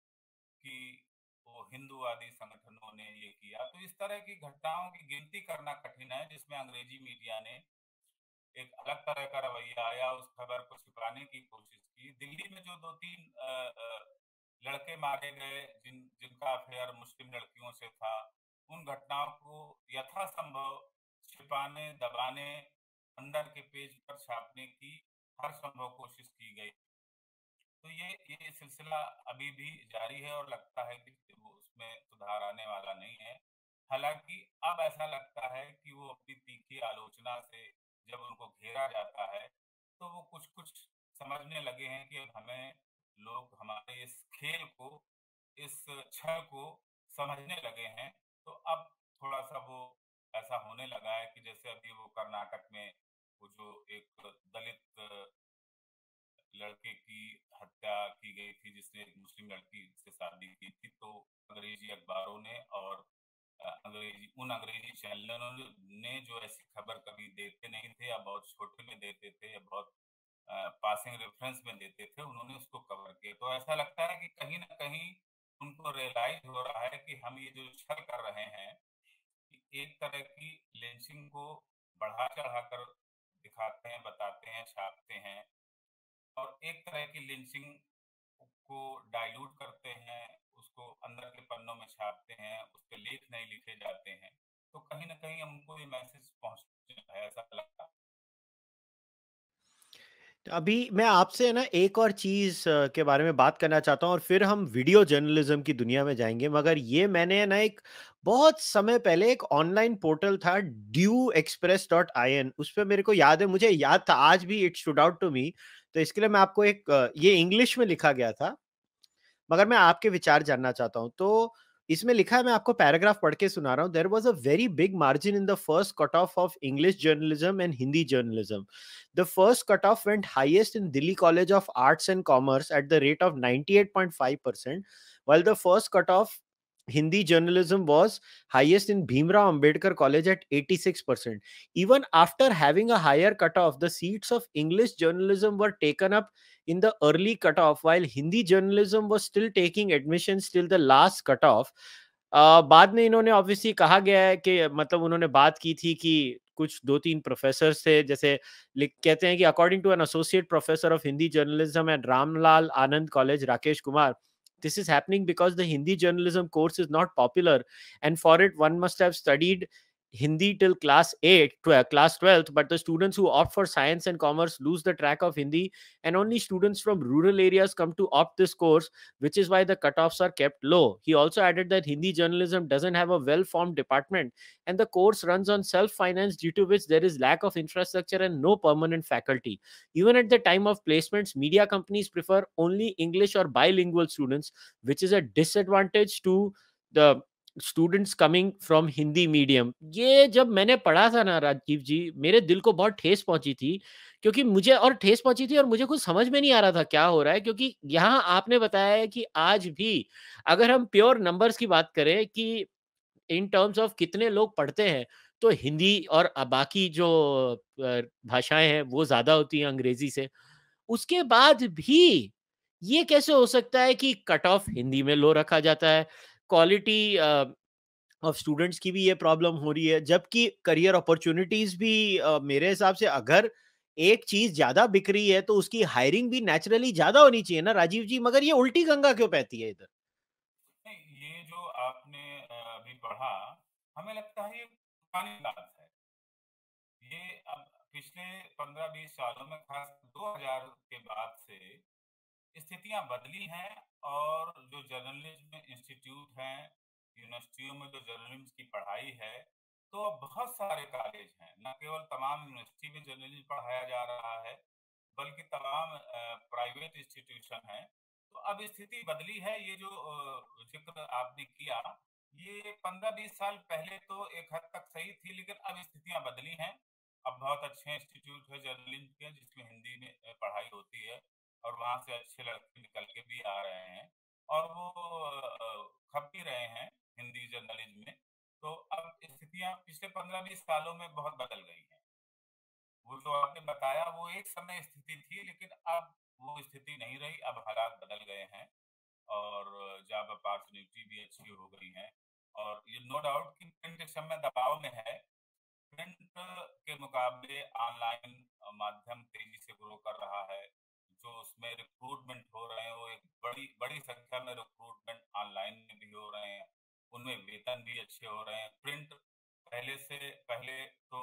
कि वो हिंदूवादी संगठनों ने ये किया। तो इस तरह की घटनाओं की गिनती करना कठिन है, जिसमें अंग्रेजी मीडिया ने एक अलग तरह का रवैया आया, उस खबर को छिपाने की कोशिश की। दिल्ली में जो दो तीन अ, अ, लड़के मारे गए जिन जिनका अफेयर मुस्लिम लड़कियों से था, उन घटनाओं को यथासंभव छिपाने, दबाने, अंदर के पेज पर छापने की हर संभव कोशिश की गई। तो ये ये सिलसिला अभी भी जारी है और लगता है कि वो उसमें सुधार आने वाला नहीं है। हालाँकि अब ऐसा लगता है कि वो अपनी तीखी आलोचना से जब उनको घेरा जाता है, तो वो कुछ-कुछ समझने लगे हैं कि अब हमें लोग हमारे इस खेल को, इस छल को समझने लगे हैं। तो अब थोड़ा-सा वो ऐसा होने लगा है कि जैसे अभी वो कर्नाटक में वो जो एक दलित लड़के की हत्या की गई थी, जिसने एक मुस्लिम लड़की से शादी की थी, तो अंग्रेजी अखबारों ने और अ, अंग्रेजी उन अंग्रेजी चैनलों ने जो ऐसी खबर कभी देते नहीं थे या बहुत छोटे में देते थे या बहुत पासिंग रेफरेंस में देते थे, उन्होंने उसको कवर किया। तो ऐसा लगता है कि कहीं ना कहीं उनको रियलाइज हो रहा है कि हम ये जो छल कर रहे हैं, कि एक तरह की लिंचिंग को बढ़ा चढ़ा कर दिखाते हैं, बताते हैं, छापते हैं, और एक तरह की लिंचिंग को डाइल्यूट करते हैं, उसको अंदर के पन्नों में छापते हैं, उस पे लेख नहीं लिखे जाते हैं। तो कहीं न कहीं हमको ये मैसेज पहुँचता है, ऐसा लगता है। तो अभी मैं आपसे ना एक और चीज़ अ, के बारे में बात करना चाहता हूँ और फिर हम वीडियो जर्नलिज्म की दुनिया में जाएँगे। मगर ये मैंने ना एक बहुत समय पहले एक ऑनलाइन पोर्टल था ड्यू एक्सप्रेस डॉट आई एन, उस पे मेरे को याद है, मुझे याद था आज भी, it stood out to me. तो इसके लिए मैं आपको एक अ, ये इंग्लिश में लिखा गया था, मगर मैं आपके विचार जानना चाहता हूँ। तो इसमें लिखा है, मैं आपको पैराग्राफ पढ़ के सुना रहा हूँ। There was a very big margin in the first cut off of English journalism and Hindi journalism. The first cutoff went highest in Delhi College of Arts and Commerce at the rate of ninety-eight point five percent, while the first cutoff Hindi journalism was highest in Bhimrao Ambedkar College at eighty-six percent. Even after having a higher cutoff, the seats of English journalism were taken up in the early cutoff, while Hindi journalism was still taking admissions till the last cutoff. Uh, बाद में इन्होंने obviously कहा गया है कि मतलब उन्होंने बात की थी कि कुछ दो तीन प्रोफेसर थे, जैसे लिख कहते हैं कि according to an associate professor of Hindi journalism at Ramlal Anand college Rakesh Kumar, this is happening because the Hindi journalism course is not popular, and for it one must have studied Hindi till class eight, twelve, class twelfth, but the students who opt for science and commerce lose the track of Hindi, and only students from rural areas come to opt this course, which is why the cutoffs are kept low. He also added that Hindi journalism doesn't have a well-formed department, and the course runs on self-finance, due to which there is lack of infrastructure and no permanent faculty. Even at the time of placements, media companies prefer only English or bilingual students, which is a disadvantage to the students coming from Hindi medium. ये जब मैंने पढ़ा था ना राजीव जी, मेरे दिल को बहुत ठेस पहुंची थी, क्योंकि मुझे और ठेस पहुंची थी और मुझे कुछ समझ में नहीं आ रहा था क्या हो रहा है, क्योंकि यहाँ आपने बताया है कि आज भी अगर हम प्योर नंबर्स की बात करें कि इन टर्म्स ऑफ कितने लोग पढ़ते हैं, तो हिंदी और बाकी जो भाषाएं हैं वो ज्यादा होती हैं अंग्रेजी से। उसके बाद भी ये कैसे हो सकता है कि कट ऑफ हिंदी में लो रखा जाता है? क्वालिटी ऑफ स्टूडेंट्स की भी ये प्रॉब्लम हो रही है, जबकि करियर अपॉर्चुनिटीज भी uh, मेरे हिसाब से अगर एक चीज ज्यादा बिक रही है तो उसकी हायरिंग भी नेचुरली ज्यादा होनी चाहिए ना राजीव जी, मगर ये उल्टी गंगा क्यों बहती है इधर? नहीं, ये जो आपने अ, अभी पढ़ा, हमें लगता है ये पुरानी बात है। ये अब पिछले पंद्रह बीस सालों में, खास दो हज़ार के बाद से स्थितियां बदली हैं। और जो जर्नलिज्म इंस्टीट्यूट हैं, यूनिवर्सिटियों में जो जर्नलिज्म की पढ़ाई है, तो अब बहुत सारे कॉलेज हैं। न केवल तमाम यूनिवर्सिटी में जर्नलिज्म पढ़ाया जा रहा है, बल्कि तमाम प्राइवेट इंस्टीट्यूशन हैं। तो अब स्थिति बदली है। ये जो अ, जिक्र आपने किया, ये पंद्रह बीस साल पहले तो एक हद तक सही थी, लेकिन अब स्थितियां बदली हैं। अब बहुत अच्छे इंस्टीट्यूट है जर्नलिज्म के, जिसमें हिंदी में अ, पढ़ाई होती है, और वहाँ से अच्छे लड़के निकल के भी आ रहे हैं, और वो अ, खप भी रहे हैं हिंदी जर्नलिज्म में। तो अब स्थितियां पिछले पंद्रह बीस सालों में बहुत बदल गई हैं। वो जो आपने बताया वो एक समय स्थिति थी, लेकिन अब वो स्थिति नहीं रही। अब हालात बदल गए हैं, और जॉब अपॉर्चुनिटी भी अच्छी हो गई हैं। और ये नो डाउट कि प्रिंट इस समय दबाव में है। प्रिंट के मुकाबले ऑनलाइन माध्यम तेजी से ग्रो कर रहा है। जो उसमें रिक्रूटमेंट हो रहे हैं, वो एक बड़ी बड़ी संख्या में रिक्रूटमेंट ऑनलाइन में भी हो रहे हैं। उनमें वेतन भी अच्छे हो रहे हैं। प्रिंट पहले से पहले तो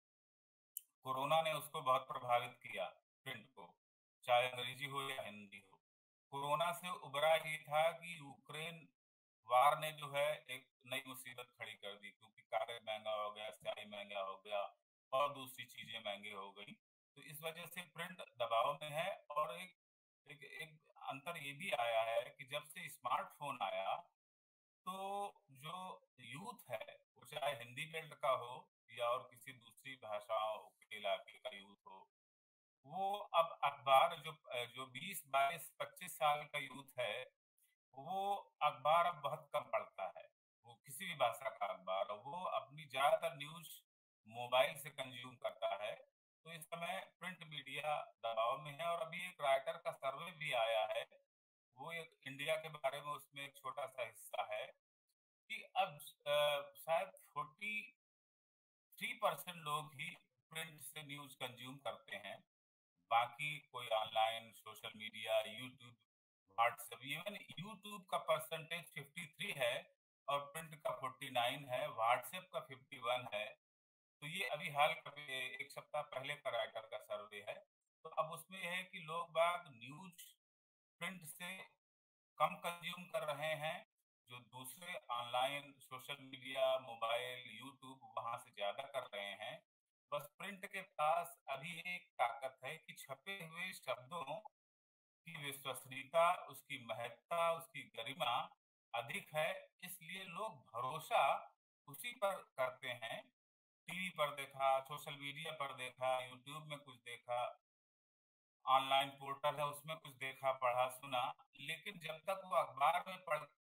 कोरोना ने उसको बहुत प्रभावित किया, प्रिंट को, चाहे अंग्रेजी हो या हिंदी हो। कोरोना से उबरा ये था कि यूक्रेन वार ने जो है एक नई मुसीबत खड़ी कर दी, क्योंकि कागज महंगा हो गया, स्याही महंगा हो गया, और दूसरी चीजें महंगी हो गई। तो इस वजह से प्रिंट दबाव में है। और एक एक, एक अंतर ये भी आया है कि जब से स्मार्टफोन आया, तो जो यूथ है, वो चाहे हिंदी बेल्ट का हो या और किसी दूसरी भाषाओं के इलाके का यूथ हो, वो अब अखबार जो जो बीस बाईस पच्चीस साल का यूथ है, वो अखबार अब बहुत कम पढ़ता है। वो किसी भी भाषा का अखबार, वो अपनी ज्यादातर न्यूज मोबाइल से कंज्यूम करता है। तो इस समय प्रिंट मीडिया दबाव में है। और अभी एक राइटर का सर्वे भी आया है, वो एक इंडिया के बारे में, उसमें एक छोटा सा हिस्सा है कि अब अ, शायद फोर्टी थ्री परसेंट लोग ही प्रिंट से न्यूज कंज्यूम करते हैं। बाकी कोई online social media, YouTube, WhatsApp, even YouTube का परसेंटेज फिफ्टी थ्री है, और प्रिंट का फोर्टी नाइन है, व्हाट्सएप का फिफ्टी वन है। तो ये अभी हाल का भी- एक सप्ताह पहले का राइटर का सर्वे है। तो अब उसमें यह है कि लोग बाग न्यूज प्रिंट से कम कंज्यूम कर रहे हैं, जो दूसरे online social media, mobile, YouTube, वहां से ज्यादा कर रहे हैं। बस प्रिंट के पास अभी एक ताकत है कि छपे हुए शब्दों की विश्वसनीयता, उसकी महत्ता, उसकी गरिमा अधिक है। इसलिए लोग भरोसा उसी पर करते हैं। टीवी पर देखा, सोशल मीडिया पर देखा, यूट्यूब में कुछ देखा, ऑनलाइन पोर्टल है उसमें कुछ देखा, पढ़ा, सुना, लेकिन जब तक वो अखबार में पढ़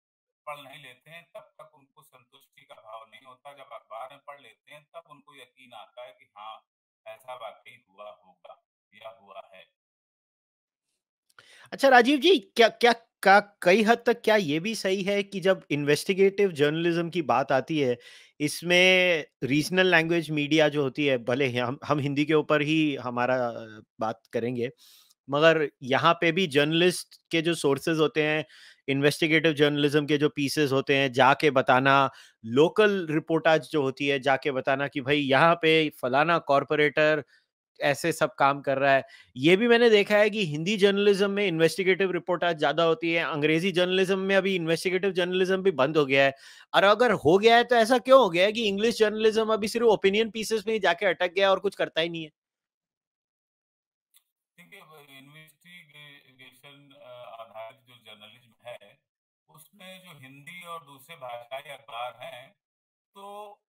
पढ़ नहीं लेते हैं तब तक उनको संतुष्टि का भाव नहीं होता। जब अखबार में पढ़ लेते हैं तब उनको यकीन आता है कि हाँ, ऐसा वाक़ई हुआ होगा या हुआ है। अच्छा राजीव जी, क्या क्या का कई हद तक क्या ये भी सही है कि जब इन्वेस्टिगेटिव जर्नलिज्म की बात आती है, इसमें रीजनल लैंग्वेज मीडिया जो होती है, भले ही हम हम हिंदी के ऊपर ही हमारा अ, बात करेंगे, मगर यहाँ पे भी जर्नलिस्ट के जो सोर्सेज होते हैं, इन्वेस्टिगेटिव जर्नलिज्म के जो पीसेस होते हैं, जाके बताना, लोकल रिपोर्टाज जो होती है, जाके बताना कि भाई यहाँ पे फलाना कॉरपोरेटर ऐसे सब काम कर रहा है। ये भी मैंने देखा है कि हिंदी जर्नलिज्म में इन्वेस्टिगेटिव रिपोर्टाज ज़्यादा होती है, अंग्रेज़ी जर्नलिज्म में अभी इन्वेस्टिगेटिव जर्नलिज्म भी बंद हो गया है। और अगर हो गया है तो ऐसा क्यों हो गया है कि इंग्लिश जर्नलिज्म अभी सिर्फ़ ओपिनियन पीसेस में ही जाके अटक गया है और कुछ करता ही नहीं है? देखिए, व इन्वेस्टिगेशन अ, आधारित जो जर्नलिज्म है, उसमें जो हिंदी और दूसरे भाषाई अखबार हैं, तो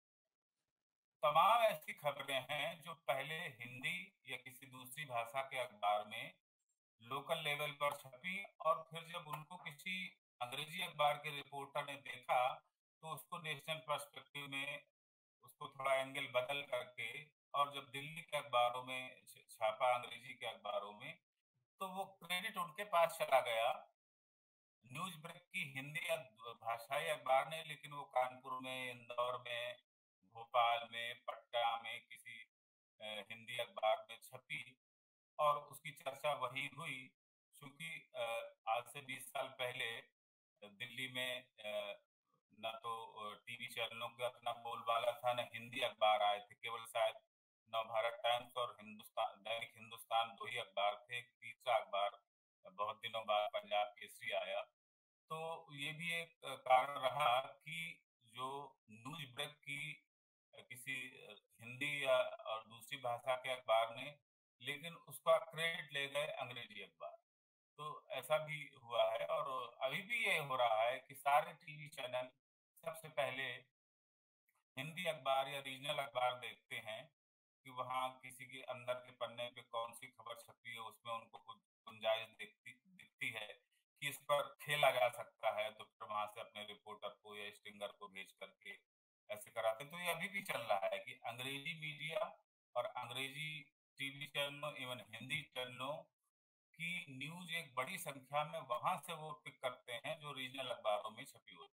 तमाम ऐसी खबरें हैं जो पहले हिंदी या किसी दूसरी भाषा के अखबार में लोकल लेवल पर छपी, और फिर जब उनको किसी अंग्रेजी अखबार के रिपोर्टर ने देखा तो उसको नेशनल पर्सपेक्टिव में उसको थोड़ा एंगल बदल करके, और जब दिल्ली के अखबारों में छ- छापा, अंग्रेजी के अखबारों में, तो वो क्रेडिट उनके पास चला गया न्यूज ब्रेक की हिंदी या भाषाई अखबार ने। लेकिन वो कानपुर में, इंदौर में, भोपाल में, पटना में किसी अ, हिंदी अखबार में छपी, और उसकी चर्चा वही हुई। क्योंकि अ, आज से बीस साल पहले अ, दिल्ली में अ, ना तो टीवी चैनलों का अपना बोलबाला था, ना हिंदी अखबार आए थे। केवल शायद नवभारत टाइम्स और हिंदुस्तान दैनिक हिंदुस्तान दो ही अखबार थे। एक तीसरा अखबार अ, बहुत दिनों बाद पंजाब केसरी आया। तो ये भी एक अ, कारण रहा कि जो न्यूज ब्रेक की अ, किसी अ, हिंदी या और दूसरी भाषा के अखबार ने, लेकिन उसका क्रेडिट ले गए अंग्रेजी अखबार। तो ऐसा भी हुआ है, और अभी भी ये हो रहा है कि सारे टीवी चैनल सबसे पहले हिंदी अखबार या रीजनल अखबार देखते हैं कि वहाँ किसी के अंदर के पन्ने पे कौन सी खबर छपी है, उसमें उनको कुछ गुंजाइश दिखती दिखती है कि इस पर खेला जा सकता है, तो फिर वहां से अपने रिपोर्टर को या स्टिंगर को भेज करके ऐसे कराते हैं। तो ये अभी भी चल रहा है कि अंग्रेजी मीडिया और अंग्रेजी टीवी चैनलों, इवन हिंदी चैनलों की न्यूज एक बड़ी संख्या में वहां से वो पिक करते हैं जो रीजनल अखबारों में छपी होती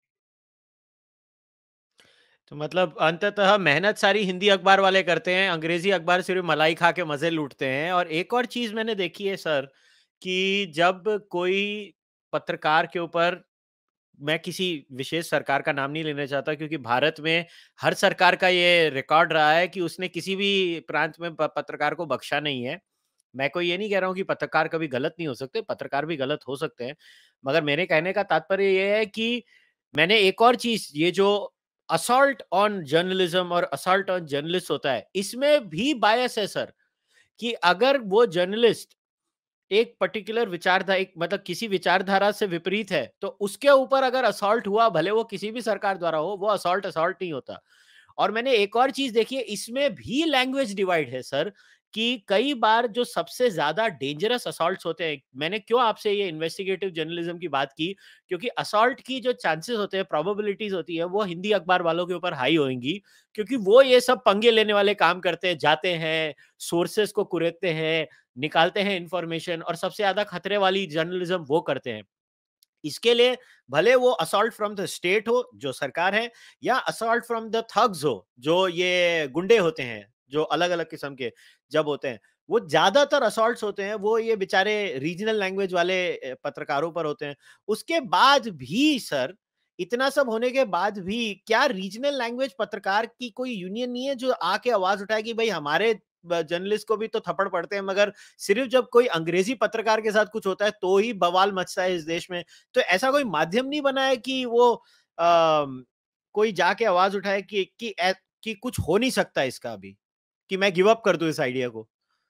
तो मतलब अंततः मेहनत सारी हिंदी अखबार वाले करते हैं, अंग्रेजी अखबार सिर्फ मलाई खा के मजे लूटते हैं। और एक और चीज मैंने देखी है सर, कि जब कोई पत्रकार के ऊपर, मैं किसी विशेष सरकार का नाम नहीं लेना चाहता क्योंकि भारत में हर सरकार का ये रिकॉर्ड रहा है कि उसने किसी भी प्रांत में प- पत्रकार को बख्शा नहीं है। मैं कोई ये नहीं कह रहा हूँ कि पत्रकार कभी गलत नहीं हो सकते, पत्रकार भी गलत हो सकते हैं, मगर मेरे कहने का तात्पर्य ये है कि मैंने एक और चीज, ये जो असॉल्ट ऑन जर्नलिज्म और असॉल्ट ऑन जर्नलिस्ट होता है, इसमें भी बायस है सर। कि अगर वो जर्नलिस्ट एक पर्टिकुलर विचारधारा, एक मतलब किसी विचारधारा से विपरीत है, तो उसके ऊपर अगर असॉल्ट हुआ, भले वो किसी भी सरकार द्वारा हो, वो असॉल्ट असॉल्ट नहीं होता। और मैंने एक और चीज देखी है, इसमें भी लैंग्वेज डिवाइड है सर। कि कई बार जो सबसे ज्यादा डेंजरस असॉल्ट्स होते हैं, मैंने क्यों आपसे ये इन्वेस्टिगेटिव जर्नलिज्म की बात की, क्योंकि असॉल्ट की जो चांसेस होते हैं, प्रोबेबिलिटीज होती है, वो हिंदी अखबार वालों के ऊपर हाई होंगी। क्योंकि वो ये सब पंगे लेने वाले काम करते हैं, जाते हैं, सोर्सेस को कुरेदते हैं, निकालते हैं इंफॉर्मेशन, और सबसे ज्यादा खतरे वाली जर्नलिज्म वो करते हैं। इसके लिए भले वो असॉल्ट फ्रॉम द स्टेट हो, जो सरकार है, या असॉल्ट फ्रॉम द थग्स हो, जो ये गुंडे होते हैं, जो अलग अलग किस्म के जब होते हैं, वो ज्यादातर असॉल्ट्स होते हैं, वो ये बेचारे रीजनल लैंग्वेज वाले अ, पत्रकारों पर होते हैं। उसके बाद भी सर, इतना सब होने के बाद भी, क्या रीजनल लैंग्वेज पत्रकार की कोई यूनियन नहीं है जो आके आवाज उठाए कि भाई हमारे जर्नलिस्ट को भी तो थप्पड़ पड़ते हैं, मगर सिर्फ जब कोई अंग्रेजी पत्रकार के साथ कुछ होता है तो ही बवाल मचता है इस देश में। तो ऐसा कोई माध्यम नहीं बना है कि वो आ, कोई जाके आवाज उठाए कि कि ऐ- कि कुछ हो नहीं सकता इसका अभी, कि मैं गिव अप कर दूं इस आइडिया को।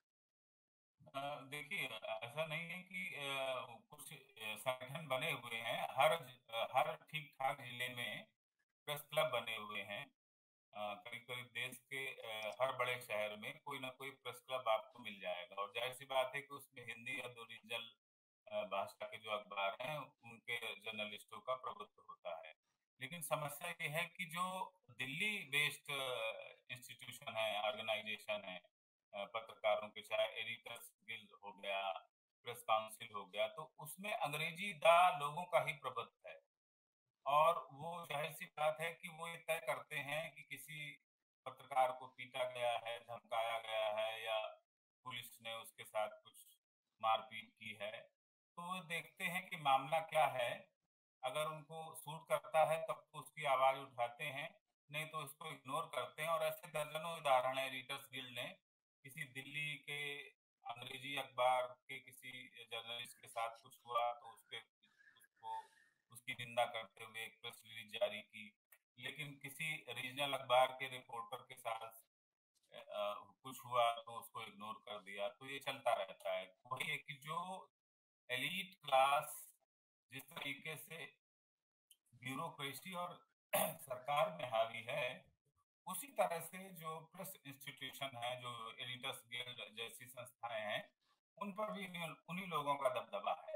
है। अ, देखिए, ऐसा नहीं है कि अ, कुछ अ, संगठन बने हुए हैं। हर ज- हर ठीक ठाक जिले में प्रेस क्लब बने हुए हैं। करीब करीब देश के अ, हर बड़े शहर में कोई ना कोई प्रेस क्लब आपको मिल जाएगा, और जाहिर सी बात है कि उसमें हिंदी या दो रीजनल भाषा के जो अखबार हैं उनके जर्नलिस्टों का प्रभुत्व होता है। लेकिन समस्या ये है कि जो दिल्ली बेस्ड इंस्टीट्यूशन है, ऑर्गेनाइजेशन है, पत्रकारों के, चाहे एडिटर्स गिल्ड हो गया, प्रेस काउंसिल हो गया, तो उसमें अंग्रेजी दा लोगों का ही प्रभुत्व है। और वो जाहिर सी बात है कि वो ये तय करते हैं कि किसी पत्रकार को पीटा गया है, धमकाया गया है, या पुलिस ने उसके साथ कुछ मारपीट की है, तो वो देखते हैं कि मामला क्या है। अगर उनको सूट करता है तब तो उसकी आवाज उठाते हैं, नहीं तो उसको इग्नोर करते हैं। और ऐसे दर्जनों उदाहरण है। रीडर्स गिल्ड ने किसी दिल्ली के अंग्रेजी अखबार के किसी जर्नलिस्ट के साथ कुछ हुआ तो उसके उसको उसकी निंदा करते हुए एक प्रेस रिलीज जारी की। लेकिन किसी रीजनल अखबार के रिपोर्टर के साथ अ, कुछ हुआ तो उसको इग्नोर कर दिया। तो ये चलता रहता है। वही है कि जो एलीट क्लास जिस तरीके से ब्यूरोक्रेसी और सरकार में हावी है, उसी तरह से जो प्रेस इंस्टीट्यूशन है, जो एडिटर्स गिल्ड जैसी संस्थाएं हैं, उन पर भी इन्हीं उन्हीं लोगों का दबदबा है।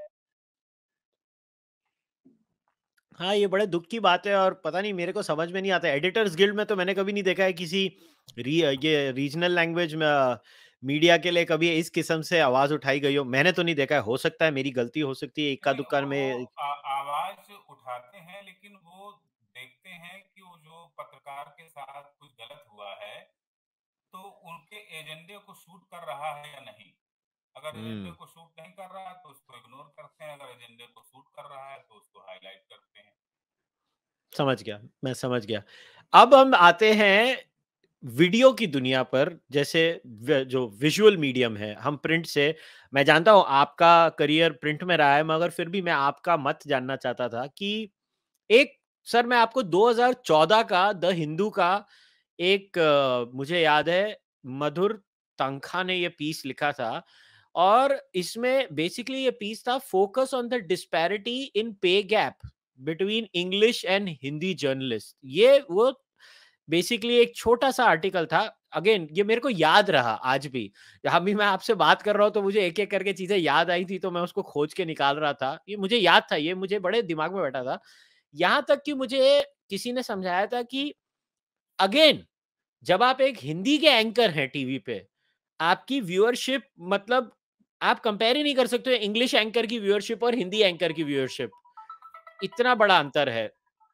हाँ, ये बड़े दुख की बात है और पता नहीं मेरे को समझ में नहीं आता। एडिटर्स गिल्ड में तो मैंने कभी नहीं देखा है किसी री, ये रीजनल लैंग्वेज में अ, मीडिया के लिए कभी इस किस्म से आवाज उठाई गई हो। मैंने तो नहीं देखा है, हो सकता है मेरी गलती हो सकती है, इक्का नहीं, दुक्का वो वो में। आ, आवाज उठाते हैं, लेकिन वो देखते हैं कि वो जो पत्रकार के साथ कुछ गलत हुआ है तो उनके एजेंडे को सूट कर रहा है या नहीं। अगर एजेंडे हम्म को सूट नहीं कर रहा है तो उसको इग्नोर करते हैं, अगर एजेंडे को सूट कर रहा है तो उसको हाईलाइट करते हैं। समझ गया, मैं समझ गया। अब हम आते हैं वीडियो की दुनिया पर। जैसे व- जो विजुअल मीडियम है, हम प्रिंट से, मैं जानता हूं आपका करियर प्रिंट में रहा है, मगर फिर भी मैं आपका मत जानना चाहता था कि एक, सर मैं आपको दो हज़ार चौदह का द हिंदू का एक अ, मुझे याद है, मधुर तंखा ने ये पीस लिखा था। और इसमें बेसिकली ये पीस था, focus on the disparity in pay gap between English and Hindi journalist. ये वो बेसिकली एक छोटा सा आर्टिकल था। अगेन ये मेरे को याद रहा आज भी, जहां भी मैं आपसे बात कर रहा हूं तो मुझे एक एक करके चीजें याद आई थी, तो मैं उसको खोज के निकाल रहा था। ये मुझे याद था, ये मुझे बड़े दिमाग में बैठा था। यहां तक कि मुझे किसी ने समझाया था कि अगेन, जब आप एक हिंदी के एंकर हैं टीवी पे, आपकी व्यूअरशिप, मतलब आप कंपेयर ही नहीं कर सकते इंग्लिश एंकर की व्यूअरशिप और हिंदी एंकर की व्यूअरशिप। इतना बड़ा अंतर है,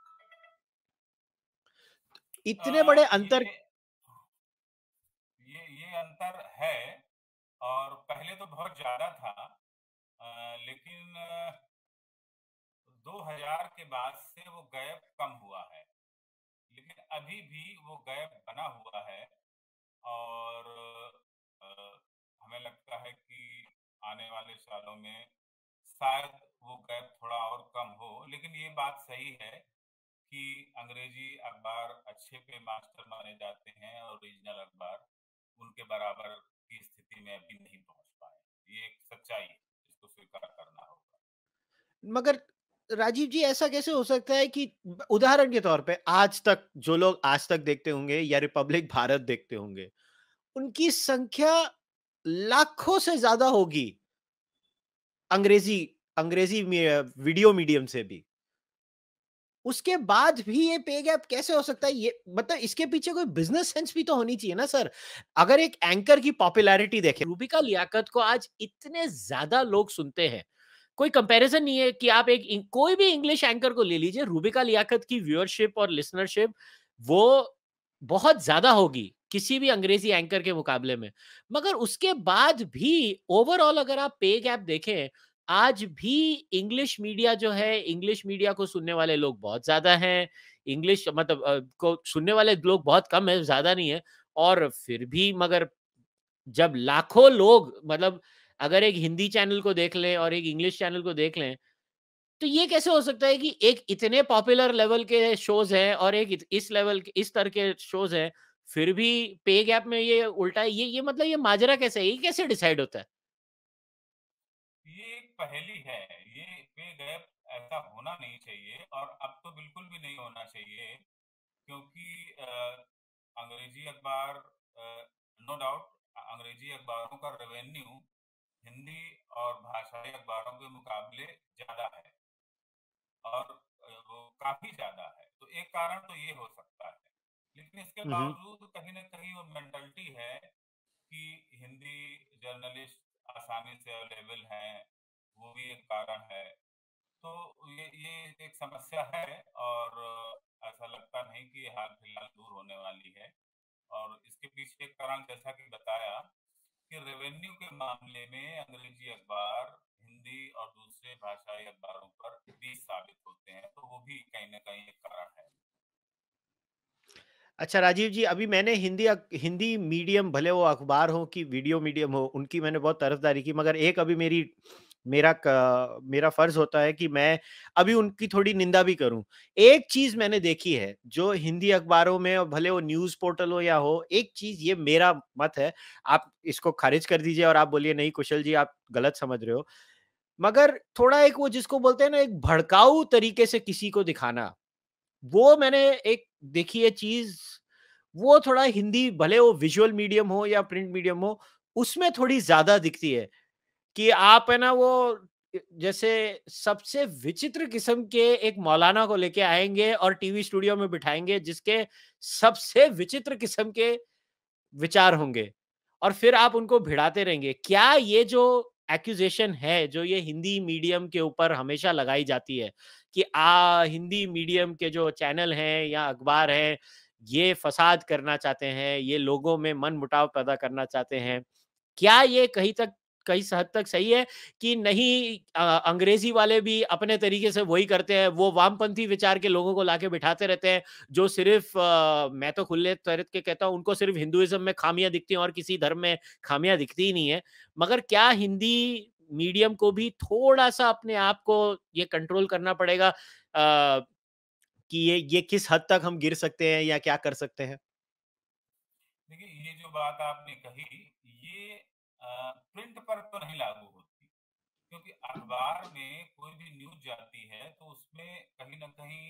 आ, इतने बड़े अंतर। ये ये ये अंतर है। और पहले तो बहुत ज्यादा था। आ, लेकिन दो हज़ार के बाद से वो गैप कम हुआ है। लेकिन अभी भी वो गैप बना हुआ है। और अ, हमें लगता है कि आने वाले सालों में शायद वो गैप थोड़ा और कम हो। लेकिन ये बात सही है कि अंग्रेजी अखबार अच्छे पे मास्टर माने जाते हैं और रीजनल अखबार उनके बराबर की स्थिति में अभी नहीं पहुंच पाए। ये एक सच्चाई है, इसको स्वीकार करना होगा। मगर राजीव जी, ऐसा कैसे हो सकता है कि उदाहरण के तौर पे आज तक जो लोग आज तक देखते होंगे या रिपब्लिक भारत देखते होंगे, उनकी संख्या लाखों से ज्यादा होगी अंग्रेजी अंग्रेजी में वीडियो मीडियम से भी। उसके बाद भी ये पे गैप कैसे हो सकता है? ये मतलब इसके पीछे कोई बिजनेस सेंस भी तो होनी चाहिए ना सर। अगर एक एंकर की पॉपुलैरिटी देखें, रूबिका लियाकत को आज इतने ज्यादा लोग सुनते हैं, कोई कंपैरिजन नहीं है कि आप एक इंग- कोई भी इंग्लिश एंकर को ले लीजिए, रूबिका लियाकत की व्यूअरशिप और लिसनरशिप वो बहुत ज्यादा होगी किसी भी अंग्रेजी एंकर के मुकाबले में। मगर उसके बाद भी ओवरऑल अगर आप पे गैप देखें, आज भी इंग्लिश मीडिया जो है, इंग्लिश मीडिया को सुनने वाले लोग बहुत ज्यादा हैं। इंग्लिश मतलब अ, को सुनने वाले लोग बहुत कम है, ज्यादा नहीं है। और फिर भी मगर जब लाखों लोग, मतलब अगर एक हिंदी चैनल को देख लें और एक इंग्लिश चैनल को देख लें, तो ये कैसे हो सकता है कि एक इतने पॉपुलर लेवल के शोज हैं और एक इत- इस लेवल के इस तरह के शोज हैं, फिर भी पे गैप में ये उल्टा है? ये ये मतलब ये माजरा कैसे है? ये कैसे डिसाइड होता है? ये एक पहेली है। ये पे गैप ऐसा होना नहीं चाहिए, और अब तो बिल्कुल भी नहीं होना चाहिए। क्योंकि अ, अंग्रेजी अखबार, नो डाउट, अंग्रेजी अखबारों का रेवेन्यू हिंदी और भाषाई अखबारों के मुकाबले ज़्यादा है और अ, वो काफ़ी ज़्यादा है। तो एक कारण तो ये हो सकता है। लेकिन इसके हुँ, हुँ। बावजूद कहीं न कहीं वो मेंटालिटी है कि हिंदी जर्नलिस्ट आसानी से अवेलेबल हैं, वो भी एक कारण है। तो ये ये एक समस्या है और ऐसा लगता नहीं कि ये हाल-फिलहाल दूर होने वाली है। और इसके पीछे एक कारण जैसा कि बताया कि रेवेन्यू के मामले में अंग्रेजी अखबार हिंदी और दूसरे भाषाई अखबारों पर बीस साबित होते हैं, तो वो भी कहीं न कहीं एक कारण है। अच्छा राजीव जी, अभी मैंने हिंदी अक हिंदी मीडियम भले वो अखबार हो कि वीडियो मीडियम हो, उनकी मैंने बहुत तरफ़दारी की, मगर एक अभी मेरी मेरा क मेरा फ़र्ज़ होता है कि मैं अभी उनकी थोड़ी निंदा भी करूँ। एक चीज़ मैंने देखी है, जो हिंदी अखबारों में और भले वो न्यूज़ पोर्टल हो या हो, एक चीज़ ये मेरा मत है, आप इसको ख़ारिज कर दीजिए और आप बोलिए नहीं कुशल जी आप गलत समझ रहे हो। मगर थोड़ा एक वो जिसको बोलते हैं ना एक भड़काऊ तरीके से किसी को दिखाना, वो मैंने एक देखी है चीज़, वो थोड़ा हिंदी भले वो विजुअल मीडियम हो या प्रिंट मीडियम हो, उसमें थोड़ी ज़्यादा दिखती है, कि आप है ना वो अ, जैसे सबसे विचित्र किस्म के एक मौलाना को लेके आएँगे और टीवी स्टूडियो में बिठाएँगे, जिसके सबसे विचित्र किस्म के विचार होंगे और फिर आप उनको भिड़ाते रहेंगे। क्या ये जो एक्यूज़ेशन है, जो ये हिंदी मीडियम के ऊपर हमेशा लगाई जाती है कि अ, हिंदी मीडियम के जो चैनल हैं या अखबार हैं, ये फ़साद करना चाहते हैं, ये लोगों में मनमुटाव पैदा करना चाहते हैं। क्या ये कहीं तक कहीं स हद तक सही है कि नहीं अ, अंग्रेज़ी वाले भी अपने तरीके से वही करते हैं, वो वामपंथी विचार के लोगों को लाके बिठाते रहते हैं, जो सिर्फ़ अ, मैं तो खुले तौर के कहता हूँ, उनको सिर्फ़ हिंदुइज़्म में खामियाँ दिखती हैं और किसी धर्म में खामियाँ दिखती ही नहीं है। मगर क्या हिंदी मीडियम को भी थोड़ा-सा अपने आप को ये कंट्रोल करना पड़ेगा अ, कि ये ये किस हद तक हम गिर सकते हैं या क्या कर सकते हैं? देखिए, ये जो बात आपने कही, ये अ, प्रिंट पर तो नहीं लागू होती, क्योंकि अखबार में कोई भी न्यूज़ जाती है, तो उसमें कहीं न कहीं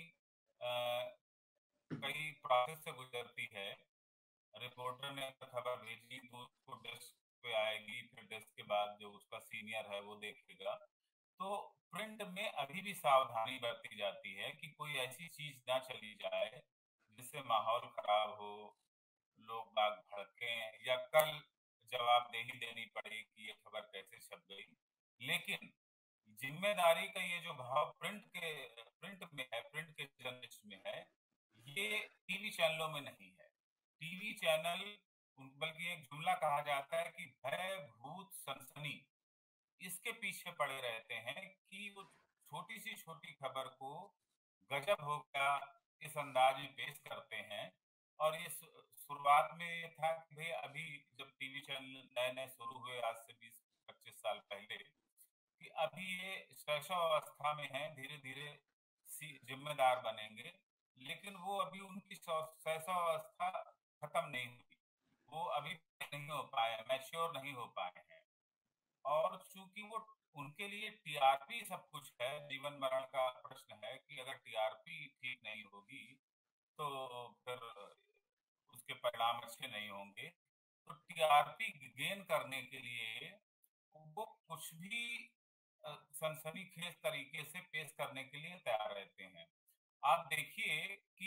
अ, कई प्रोसेस से गुज़रती है। रिपोर्टर ने खबर भेजी तो उसको डेस्क पे आएगी, फिर डेस्क के बाद जो उसका सीनियर है वो देखेगा। तो प्रिंट में अभी भी सावधानी बरती जाती है कि कोई ऐसी चीज़ ना चली जाए, जिससे माहौल खराब हो, लोग बाग भड़कें या कल जवाबदेही देनी पड़े कि ये खबर कैसे छप गई। लेकिन ज़िम्मेदारी का ये जो भाव प्रिंट के प्रिंट में है, प्रिंट के जर्नलिस्ट में है, ये टीवी चैनलों में नहीं है। टीवी चैनल उन बल्कि एक जुमला कहा जाता है कि भय, भूत, सनसनी इसके पीछे पड़े रहते हैं कि वो छोटी सी छोटी खबर को गजब हो गया इस अंदाज में पेश करते हैं। और ये शु- शुरुआत में ये था कि भाई अभी जब टीवी चैनल नए नए शुरू हुए आज से बीस पच्चीस साल पहले कि अभी ये शैशव अवस्था में है, धीरे धीरे सी- जिम्मेदार बनेंगे। लेकिन वो अभी उनकी शौ- शैशव अवस्था खत्म नहीं हुई, वो अभी नहीं हो पाए, मैच्योर नहीं हो पाए हैं। और चूंकि वो उनके लिए टीआरपी सब कुछ है, जीवन मरण का प्रश्न है कि अगर टीआरपी ठीक नहीं होगी तो फिर उसके परिणाम अच्छे नहीं होंगे। तो टीआरपी गेन करने के लिए वो कुछ भी अ, सनसनीखेज तरीके से पेश करने के लिए तैयार रहते हैं। आप देखिए कि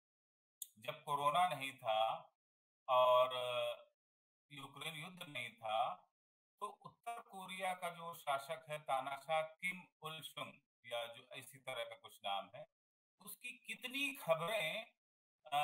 जब कोरोना नहीं था और अ, यूक्रेन युद्ध नहीं था, तो उत्तर कोरिया का जो शासक है तानाशाह किम उल सुंग या जो इसी तरह का कुछ नाम है, उसकी कितनी खबरें अ,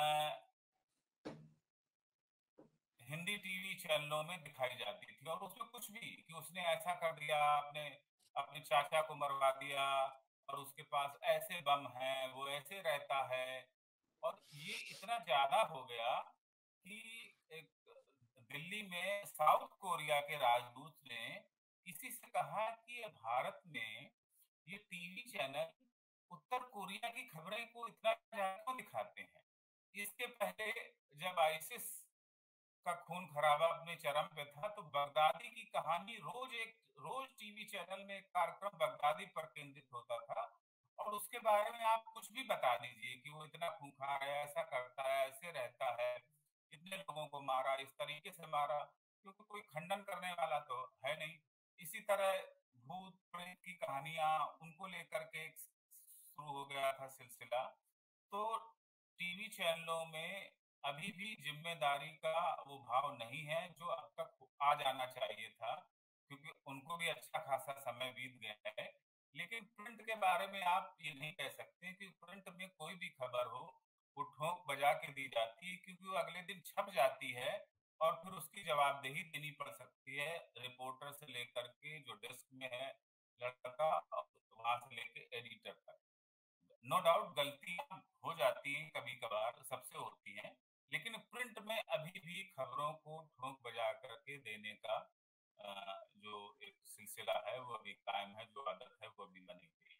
हिंदी टीवी चैनलों में दिखाई जाती थी और उसमें कुछ भी कि उसने ऐसा कर दिया, आपने अपने चाचा को मरवा दिया और उसके पास ऐसे बम हैं, वो ऐसे रहता है। और ये इतना ज्यादा हो गया कि एक दिल्ली में साउथ कोरिया के राजदूत ने इसी से कहा कि भारत में ये टीवी चैनल उत्तर कोरिया की खबरें को इतना ज्यादा क्यों दिखाते हैं। इसके पहले जब आईसिस का खून खराबा अपने चरम पे था, तो बगदादी की कहानी रोज एक रोज टीवी चैनल में एक कार्यक्रम बगदादी पर केंद्रित होता था। और उसके बारे में आप कुछ भी बता दीजिए कि वो इतना खूंखार है, ऐसा करता है, ऐसे रहता है, इतने लोगों को मारा, इस तरीके से मारा, क्योंकि कोई खंडन करने वाला तो है नहीं। इसी तरह भूत प्रेत की कहानियां, उनको लेकर के एक शुरू हो गया था सिलसिला। तो टीवी चैनलों में अभी भी जिम्मेदारी का वो भाव नहीं है जो अब तक आ जाना चाहिए था, क्योंकि उनको भी अच्छा खासा समय बीत गया है। लेकिन प्रिंट के बारे में आप ये नहीं कह सकते कि प्रिंट में कोई भी खबर हो वो ठोक बजा के दी जाती है, क्योंकि वो अगले दिन छप जाती है और फिर उसकी जवाबदेही देनी पड़ सकती है, रिपोर्टर से लेकर के जो डेस्क में है लड़का, वहां से लेके एडिटर तक। नो डाउट गलतियां हो जाती हैं, कभी कभार सबसे होती हैं, लेकिन प्रिंट में अभी भी खबरों को ठोक बजा करके देने का अ, जो एक सिलसिला है वो अभी कायम है, जो आदत है वो अभी बनी हुई है।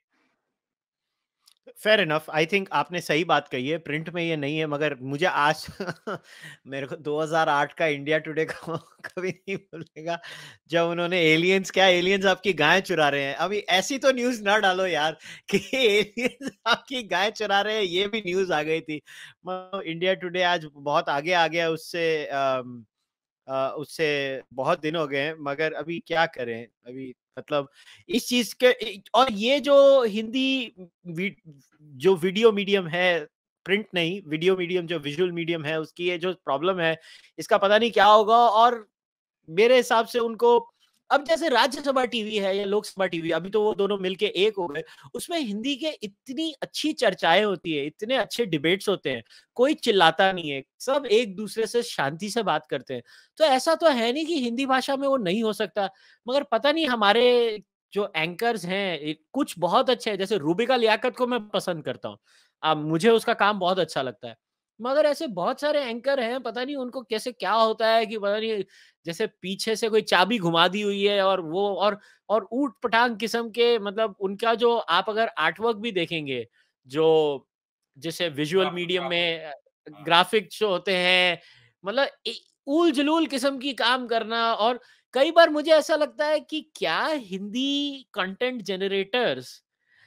फेयर इनफ, आई थिंक आपने सही बात कही है, प्रिंट में ये नहीं है, मगर मुझे आज मेरे को दो हज़ार आठ का इंडिया टुडे का कभी नहीं भूलेगा, जब उन्होंने एलियंस, क्या एलियंस आपकी गाय चुरा रहे हैं, अभी ऐसी तो न्यूज ना डालो यार कि एलियंस आपकी गाय चुरा रहे हैं, ये भी न्यूज आ गई थी। मतलब इंडिया टुडे आज बहुत आगे आ गया उससे, अम, अ, उससे बहुत दिन हो गए हैं, मगर अभी क्या करें, अभी मतलब इस चीज के, और ये जो हिंदी वी, जो वीडियो मीडियम है, प्रिंट नहीं, वीडियो मीडियम जो विजुअल मीडियम है, उसकी ये जो प्रॉब्लम है, इसका पता नहीं क्या होगा। और मेरे हिसाब से उनको, अब जैसे राज्यसभा टीवी है या लोकसभा टीवी, अभी तो वो दोनों मिलके एक हो गए, उसमें हिंदी के इतनी अच्छी चर्चाएं होती है, इतने अच्छे डिबेट्स होते हैं, कोई चिल्लाता नहीं है, सब एक दूसरे से शांति से बात करते हैं। तो ऐसा तो है नहीं कि हिंदी भाषा में वो नहीं हो सकता, मगर पता नहीं हमारे जो एंकर्स हैं कुछ बहुत अच्छे हैं, जैसे रूबिका लियाकत को मैं पसंद करता हूँ, अब मुझे उसका काम बहुत अच्छा लगता है, मगर ऐसे बहुत सारे एंकर हैं, पता नहीं उनको कैसे क्या होता है कि पता नहीं, जैसे पीछे से कोई चाबी घुमा दी हुई है, और वो और और ऊट पटांग किस्म के, मतलब उनका जो आप अगर आर्टवर्क भी देखेंगे, जो जैसे विजुअल ग्राफिक मीडियम ग्राफिक में हाँ। ग्राफिक्स जो होते हैं, मतलब ऊल जलूल किस्म की काम करना। और कई बार मुझे ऐसा लगता है कि क्या हिंदी कंटेंट जनरेटर्स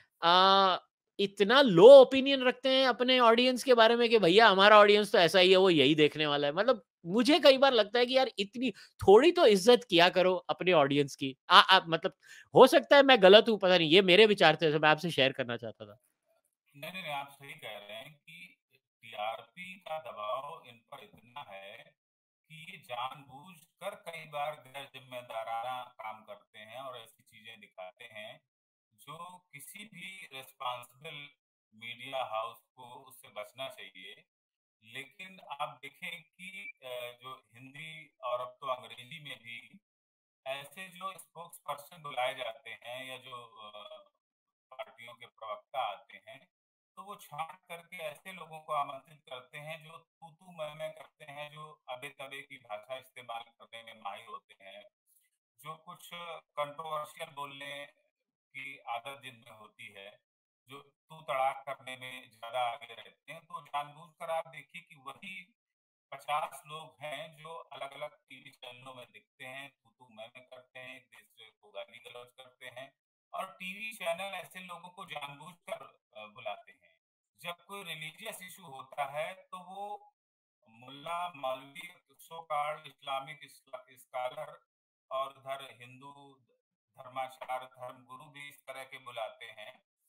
आ, इतना लो ओपिनियन रखते हैं अपने ऑडियंस के बारे में कि भैया हमारा ऑडियंस तो ऐसा ही है, वो यही देखने वाला है। मतलब मुझे कई बार लगता है कि यार इतनी थोड़ी तो इज्जत किया करो अपने ऑडियंस की। आ, आ, मतलब हो सकता है मैं गलत हूं, पता नहीं, ये मेरे विचार थे, तो मैं आपसे शेयर करना चाहता था। नहीं नहीं नहीं, आप सही कह रहे हैं कि टीआरपी का दबाव इन पर इतना है कि ये जानबूझकर कई बार गैर जिम्मेदाराना काम करते हैं और ऐसी चीजें दिखाते हैं जो किसी भी रिस्पॉन्सिबल मीडिया हाउस को उससे बचना चाहिए। लेकिन आप देखें कि अ, जो हिंदी और अब तो अंग्रेजी में भी ऐसे जो स्पोक्स पर्सन बुलाए जाते हैं या जो अ, पार्टियों के प्रवक्ता आते हैं, तो वो छांट करके ऐसे लोगों को आमंत्रित करते हैं जो तू तू मैं मैं करते हैं, जो अबे तबे की भाषा इस्तेमाल करने में माहिर होते हैं, जो कुछ कंट्रोवर्शियल बोलने की आदत जिनमें होती है, जो तू तड़ाक करने में ज्यादा आगे रहते हैं। तो जानबूझकर आप देखिए कि वही पचास लोग हैं जो अलग अलग टीवी चैनलों में दिखते हैं, तू तू मैं मैं करते हैं, एक दूसरे को गाली गलौज करते हैं, और टीवी चैनल ऐसे लोगों को जानबूझकर अ, बुलाते हैं। जब कोई रिलीजियस इशू होता है तो वो मुल्ला मौलवी, सो कॉल्ड इस्लामिक स्कॉलर, और उधर हिंदू धर्माचार्य धर्म गुरु भी इस तरह के बुलाते हैं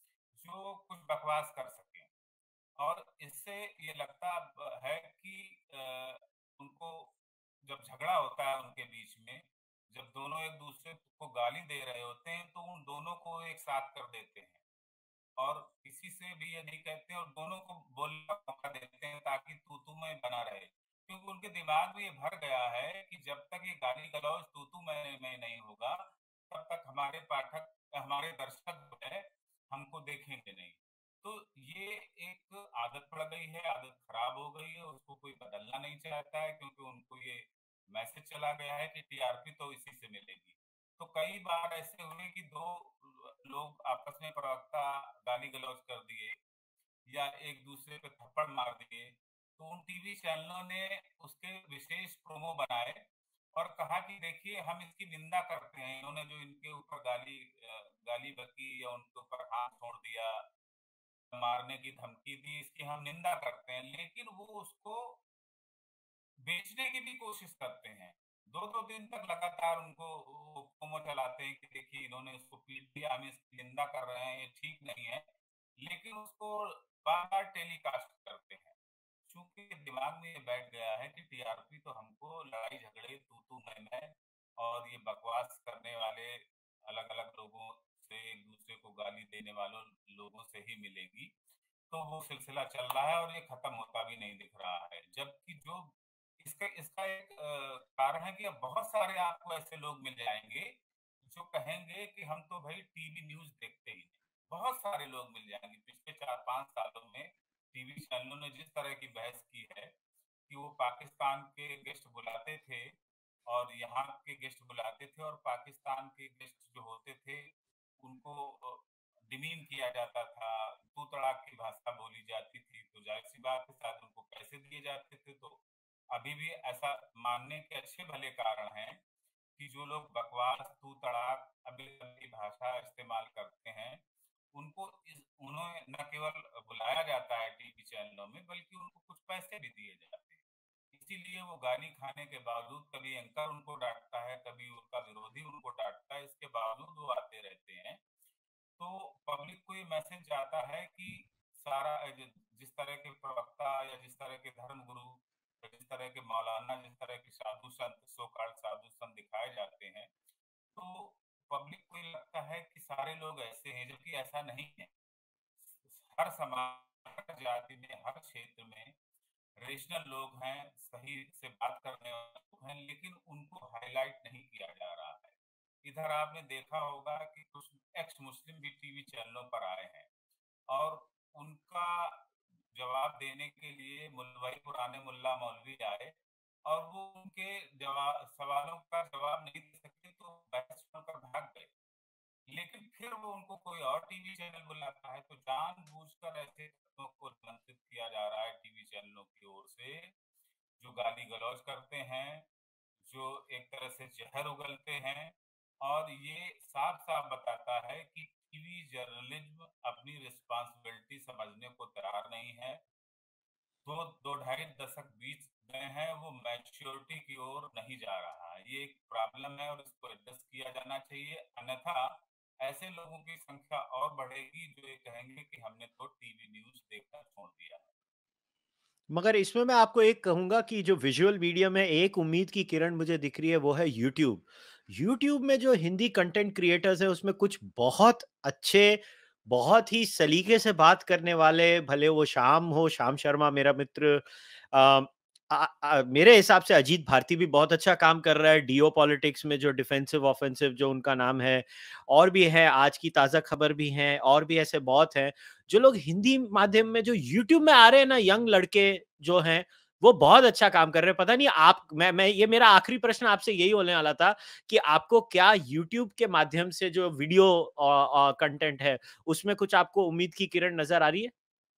जो कुछ बकवास कर सकें। और इससे ये लगता है कि अ, उनको जब झगड़ा होता है उनके बीच में, जब दोनों एक दूसरे को गाली दे रहे होते हैं, तो उन दोनों को एक साथ कर देते हैं और किसी से भी ये नहीं कहते और दोनों को बोलने का मौका देते हैं ताकि तू तू मैं बना रहे, क्योंकि उनके दिमाग में ये भर गया है कि जब तक ये गाली गलौज तू तू मैं मैं नहीं होगा, तब तक हमारे पाठक, हमारे दर्शक जो है हमको देखेंगे नहीं। तो ये एक आदत पड़ गई है, आदत खराब हो गई है, उसको कोई बदलना नहीं चाहता है, क्योंकि उनको ये मैसेज चला गया है कि टीआरपी तो इसी से मिलेगी। तो कई बार ऐसे हुए कि दो लोग आपस में प्रवक्ता गाली गलौज कर दिए या एक दूसरे पे थप्पड़ मार दिए, तो उन टीवी चैनलों ने उसके विशेष प्रोमो बनाए और कहा कि देखिए हम इसकी निंदा करते हैं, इन्होंने जो इनके ऊपर गाली अ, गाली बकी या उनके ऊपर हाथ छोड़ दिया, मारने की धमकी दी, इसकी हम निंदा करते हैं, लेकिन वो उसको बेचने की भी कोशिश करते हैं। दो दो दिन तक लगातार उनको वो प्रोमो चलाते हैं कि देखिए इन्होंने इसको पीट दिया, हम इसकी निंदा कर रहे हैं, ये ठीक नहीं है। लेकिन उसको बार-बार टेलीकास्ट करते हैं। चूँकि दिमाग में ये बैठ गया है कि टीआरपी तो हमको लड़ाई-झगड़े, तू-तू, मैं-मैं और ये बकवास करने वाले अलग-अलग लोगों से, एक-दूसरे को गाली देने वालों लोगों से ही मिलेगी। तो वो सिलसिला चल रहा है और ये खत्म होता भी नहीं दिख रहा है। जबकि जो इसका इसका एक अ, कारण है कि अब बहुत सारे आपको ऐसे लोग मिल जाएँगे, जो कहेंगे कि हम तो भई टीवी न्यूज़ देखते ही नहीं। बहुत सारे लोग मिल जाएँगे। पिछले चार पाँच सालों में टीवी चैनलों ने जिस तरह की बहस की है कि वो पाकिस्तान के गेस्ट बुलाते थे और यहाँ के गेस्ट बुलाते थे और पाकिस्तान के गेस्ट जो होते थे, उनको अ, डिमीन किया जाता था, तू-तड़ाक की भाषा बोली जाती थी, तो ज़ाहिर-सी बात है शायद उनको पैसे दिए जाते थे, तो अभी भी ऐसा मानने के अच्छे भले कारण हैं कि जो लोग बकवास, तू-तड़ाक, अभद्र भाषा इस्तेमाल करते हैं, उनको इस उन्हें न केवल बुलाया जाता है टीवी चैनलों में, बल्कि उनको कुछ पैसे भी दिए जाते हैं। इसीलिए वो गाली खाने के बावजूद कभी एंकर उनको डाँटता है, कभी उनका विरोधी उनको डाँटता है, इसके बावजूद वो आते रहते हैं। तो पब्लिक को ये मैसेज जाता है कि सारा अ, ज जिस तरह के प्रवक्ता या जिस तरह के धर्मगुरु, जिस तरह के मौलाना, जिस तरह के साधु-संत, सो कॉल्ड साधु-संत दिखाए जाते हैं, तो पब्लिक को ये लगता है कि सारे लोग ऐसे हैं, जबकि ऐसा नहीं है। हर समाज, हर जाति में, हर क्षेत्र में रेशनल लोग हैं, सही से बात करने वाले लोग हैं, लेकिन उनको हाइलाइट नहीं किया जा रहा है। इधर आपने देखा होगा कि कुछ एक्स मुस्लिम भी टीवी चैनलों पर आए हैं और उनका जवाब देने के लिए मुल वही पुराने मुल्ला मौलवी आए और वो उनके जवाब सवालों का जवाब नहीं दे सके तो बहस छोड़कर भाग गए। लेकिन फिर वो उनको कोई और टीवी चैनल बुलाता है, तो जानबूझकर ऐसे तत्वों को निमंत्रित किया जा रहा है टीवी चैनलों की ओर से, जो गाली-गलौज करते हैं, जो एक तरह से ज़हर उगलते हैं और ये साफ-साफ बताता है कि टीवी जर्नलिज़्म अपनी रिस्पॉन्सिबिलिटी समझने को तैयार नहीं है। दो दो ढाई दशक बीत गए हैं, वो मैच्योरिटी की ओर नहीं जा रहा है। ये एक प्रॉब्लम है और इसको एड्रेस किया जाना चाहिए, अन्यथा ऐसे लोगों की संख्या और बढ़ेगी जो ये कहेंगे कि हमने तो टीवी न्यूज़ देखना छोड़ दिया है। मगर इसमें मैं आपको एक कहूँगा कि जो विजुअल मीडिया में एक उम्मीद की किरण मुझे दिख रही है वो है यूट्यूब। यूट्यूब में जो हिंदी कंटेंट क्रिएटर्स हैं उसमें कुछ बहुत अच्छे, बहुत ही सलीके से बात करने वाले, भले वो श्याम हो, श्याम शर्मा मेरा मित्र, अ, अ अ, मेरे हिसाब से अजीत भारती भी बहुत अच्छा काम कर रहा है डीओ पॉलिटिक्स में, जो डिफेंसिव ऑफेंसिव जो उनका नाम है। और भी हैं, आज की ताज़ा खबर भी हैं, और भी ऐसे बहुत हैं। जो लोग हिंदी माध्यम में जो यूट्यूब में आ रहे हैं ना, यंग लड़के जो हैं, वो बहुत अच्छा काम कर रहे हैं। पता नहीं आप मैं मैं ये मेरा आखिरी प्रश्न आपसे यही होने वाला था कि आपको क्या यूट्यूब के माध्यम से जो वीडियो अ अ, कंटेंट है, उसमें कुछ आपको उम्मीद की किरण नज़र आ रही है?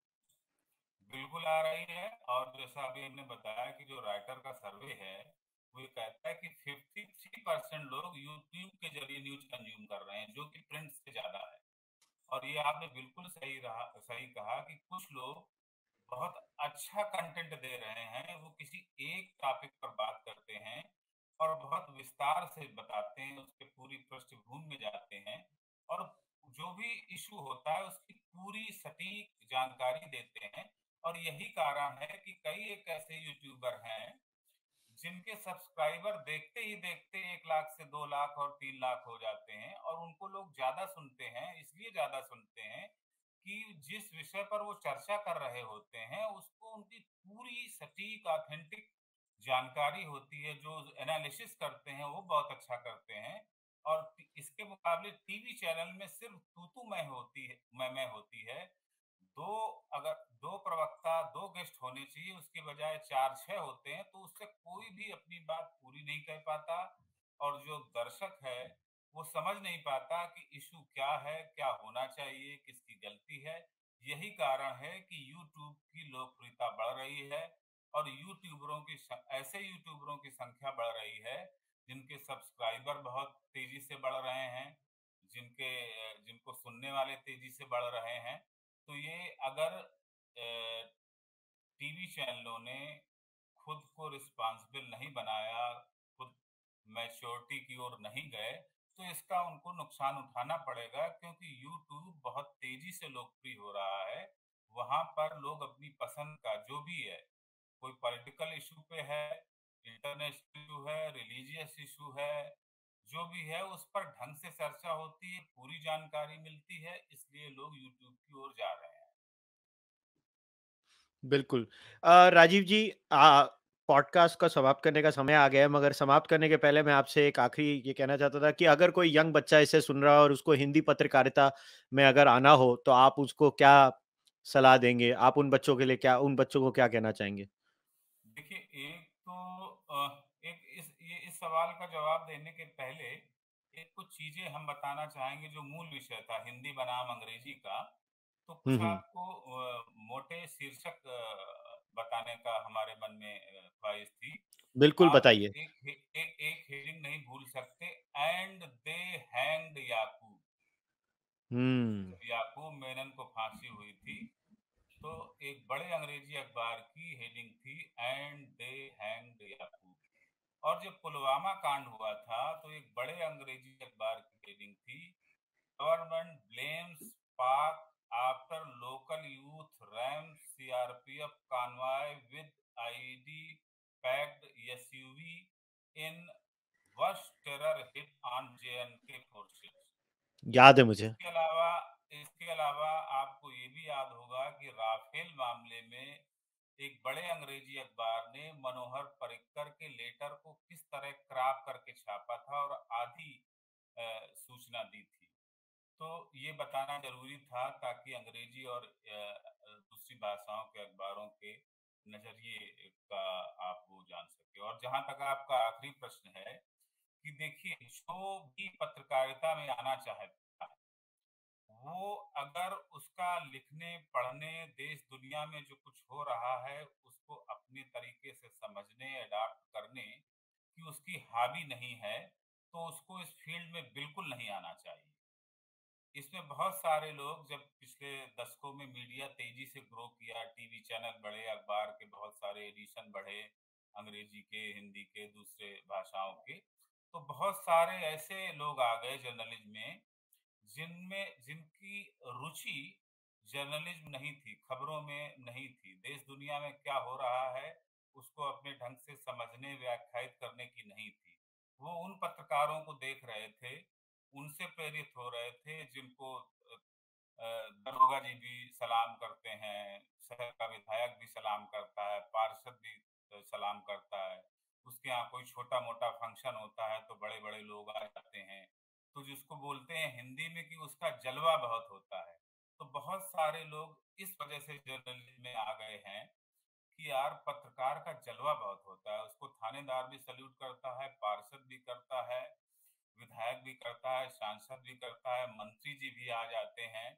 बिल्कुल आ रही है और जैसा अभी हमने बताया कि जो राइटर का सर्वे है, वो ये कहता है कि तिरेपन परसेंट लोग यूट्यूब के ज़रिए न्यूज़ कंज़्यूम कर रहे हैं, जो कि प्रिंट से ज़्यादा है। और ये आपने बिल्कुल सही रहा सही कहा कि कुछ लोग बहुत अच्छा कंटेंट दे रहे हैं, वो किसी एक टॉपिक पर बात करते हैं और बहुत विस्तार से बताते हैं, उसके पूरी पृष्ठभूमि में जाते हैं और जो भी इश्यू होता है उसकी पूरी सटीक जानकारी देते हैं और यही कारण है कि कई एक ऐसे यूट्यूबर हैं जिनके सब्सक्राइबर देखते ही देखते एक लाख से दो लाख और तीन लाख हो जाते हैं और उनको लोग ज़्यादा सुनते हैं, इसलिए ज़्यादा सुनते हैं कि जिस विषय पर वो चर्चा कर रहे होते हैं, उसको उनकी पूरी सटीक ऑथेंटिक जानकारी होती है, जो एनालिसिस करते हैं, वो बहुत अच्छा करते हैं और टी इसके मुकाबले टीवी चैनल में सिर्फ तू-तू मैं होती है मैं-मैं होती है। दो अगर दो प्रवक्ता, दो गेस्ट होने चाहिए, उसके बजाय चार छह होते हैं, तो उससे कोई भी अपनी बात पूरी नहीं कह पाता और जो दर्शक है, वो समझ नहीं पाता कि इश्यू क्या है, क्या होना चाहिए, किसकी गलती है। यही कारण है कि यूट्यूब की लोकप्रियता बढ़ रही है और यूट्यूबरों की स ऐसे यूट्यूबरों की संख्या बढ़ रही है, जिनके सब्सक्राइबर बहुत तेज़ी से बढ़ रहे हैं, जिनके अ, जिनको सुनने वाले तेज़ी से बढ़ रहे हैं। तो ये अगर अ, टीवी चैनलों ने खुद को रिस्पॉन्सिबल नहीं बनाया, खुद मैच्योरिटी की ओर नहीं गए, तो इसका उनको नुकसान उठाना पड़ेगा, क्योंकि यूट्यूब बहुत तेजी से लोकप्रिय हो रहा है। वहाँ पर लोग अपनी पसंद का जो भी है, कोई पॉलिटिकल इशू पे है, इंटरनेशनल इशू है, रिलीजियस इशू है, जो भी है उस पर ढंग से चर्चा होती है, पूरी जानकारी मिलती है, इसलिए लोग यूट्यूब की ओर जा रहे हैं। बिल्कुल। अ, राजीव जी, अ, पॉडकास्ट का समाप्त करने का समय आ गया है, मगर समाप्त करने के पहले मैं आपसे एक आखिरी ये कहना चाहता था कि अगर कोई यंग बच्चा इसे सुन रहा है और उसको हिंदी पत्रकारिता में अगर आना हो, तो आप उसको क्या सलाह देंगे? आप उन बच्चों के लिए क्या उन बच्चों को क्या कहना चाहेंगे? देखिए, एक तो अ, एक इस ये इस सवाल का जवाब देने के पहले एक कुछ चीज़ें हम बताना चाहेंगे, जो मूल विषय था हिंदी बनाम अंग्रेजी का। तो हुँ, कुछ हुँ। आपको अ, मोटे शीर्षक अ, बताने का हमारे मन में अ, ख्वाहिश थी। बिल्कुल, आप बताइए। एक हे एक एक हेडिंग नहीं भूल सकते, एंड दे हैंग्ड याकूब। हुँ। जब याकूब मेनन को फांसी हुई थी, तो एक बड़े अंग्रेजी अखबार की हेडिंग थी, एंड दे हैंग्ड याकूब। और जब पुलवामा कांड हुआ था, तो एक बड़े अंग्रेजी अखबार की हेडिंग थी, government blames Pak after local youth ram CRPF convoy with IED packed SUV in worst terror hit on JNK forces. याद है मुझे। इसके अलावा इसके अलावा आपको ये भी याद होगा कि राफेल मामले में एक बड़े अंग्रेजी अखबार ने मनोहर पर्रिकर के लेटर को किस तरह क्रॉप करके छापा था और आधी अ, सूचना दी थी। तो ये बताना जरूरी था, ताकि अंग्रेजी और अ, अ, दूसरी भाषाओं के अखबारों के नजरिए का आप वो जान सके। और जहां तक आपका आखिरी प्रश्न है, कि देखिए, जो भी पत्रकारिता में आना चाहता है, वो अगर उसका लिखने पढ़ने देश दुनिया में जो कुछ हो रहा है उसको अपने तरीके से समझने, अडाप्ट करने की उसकी हावी नहीं है, तो उसको इस फील्ड में बिल्कुल नहीं आना चाहिए। इसमें बहुत सारे लोग, जब पिछले दशकों में मीडिया तेजी से ग्रो किया, टीवी चैनल बढ़े, अखबार के बहुत सारे एडिशन बढ़े, अंग्रेजी के, हिंदी के, दूसरे भाषाओं के, तो बहुत सारे ऐसे लोग आ गए जर्नलिज्म में, जिनमें जिनकी रुचि जर्नलिज्म नहीं थी, खबरों में नहीं थी, देश दुनिया में क्या हो रहा है उसको अपने ढंग से समझने, व्याख्यायित करने की नहीं थी। वो उन पत्रकारों को देख रहे थे, उनसे प्रेरित हो रहे थे, जिनको अ, अ, दरोगा जी भी सलाम करते हैं, शहर का विधायक भी सलाम करता है, पार्षद भी अ, सलाम करता है। उसके यहाँ कोई छोटा-मोटा फंक्शन होता है तो बड़े-बड़े लोग आ जाते हैं। तो जिसको बोलते हैं हिंदी में कि उसका जलवा बहुत होता है। तो बहुत सारे लोग इस वजह से जर्नलिज्म में आ गए हैं, कि यार पत्रकार का जलवा बहुत होता है, उसको थानेदार भी सैल्यूट करता है, पार्षद भी करता है, विधायक भी करता है, सांसद भी करता है, मंत्री जी भी आ जाते हैं।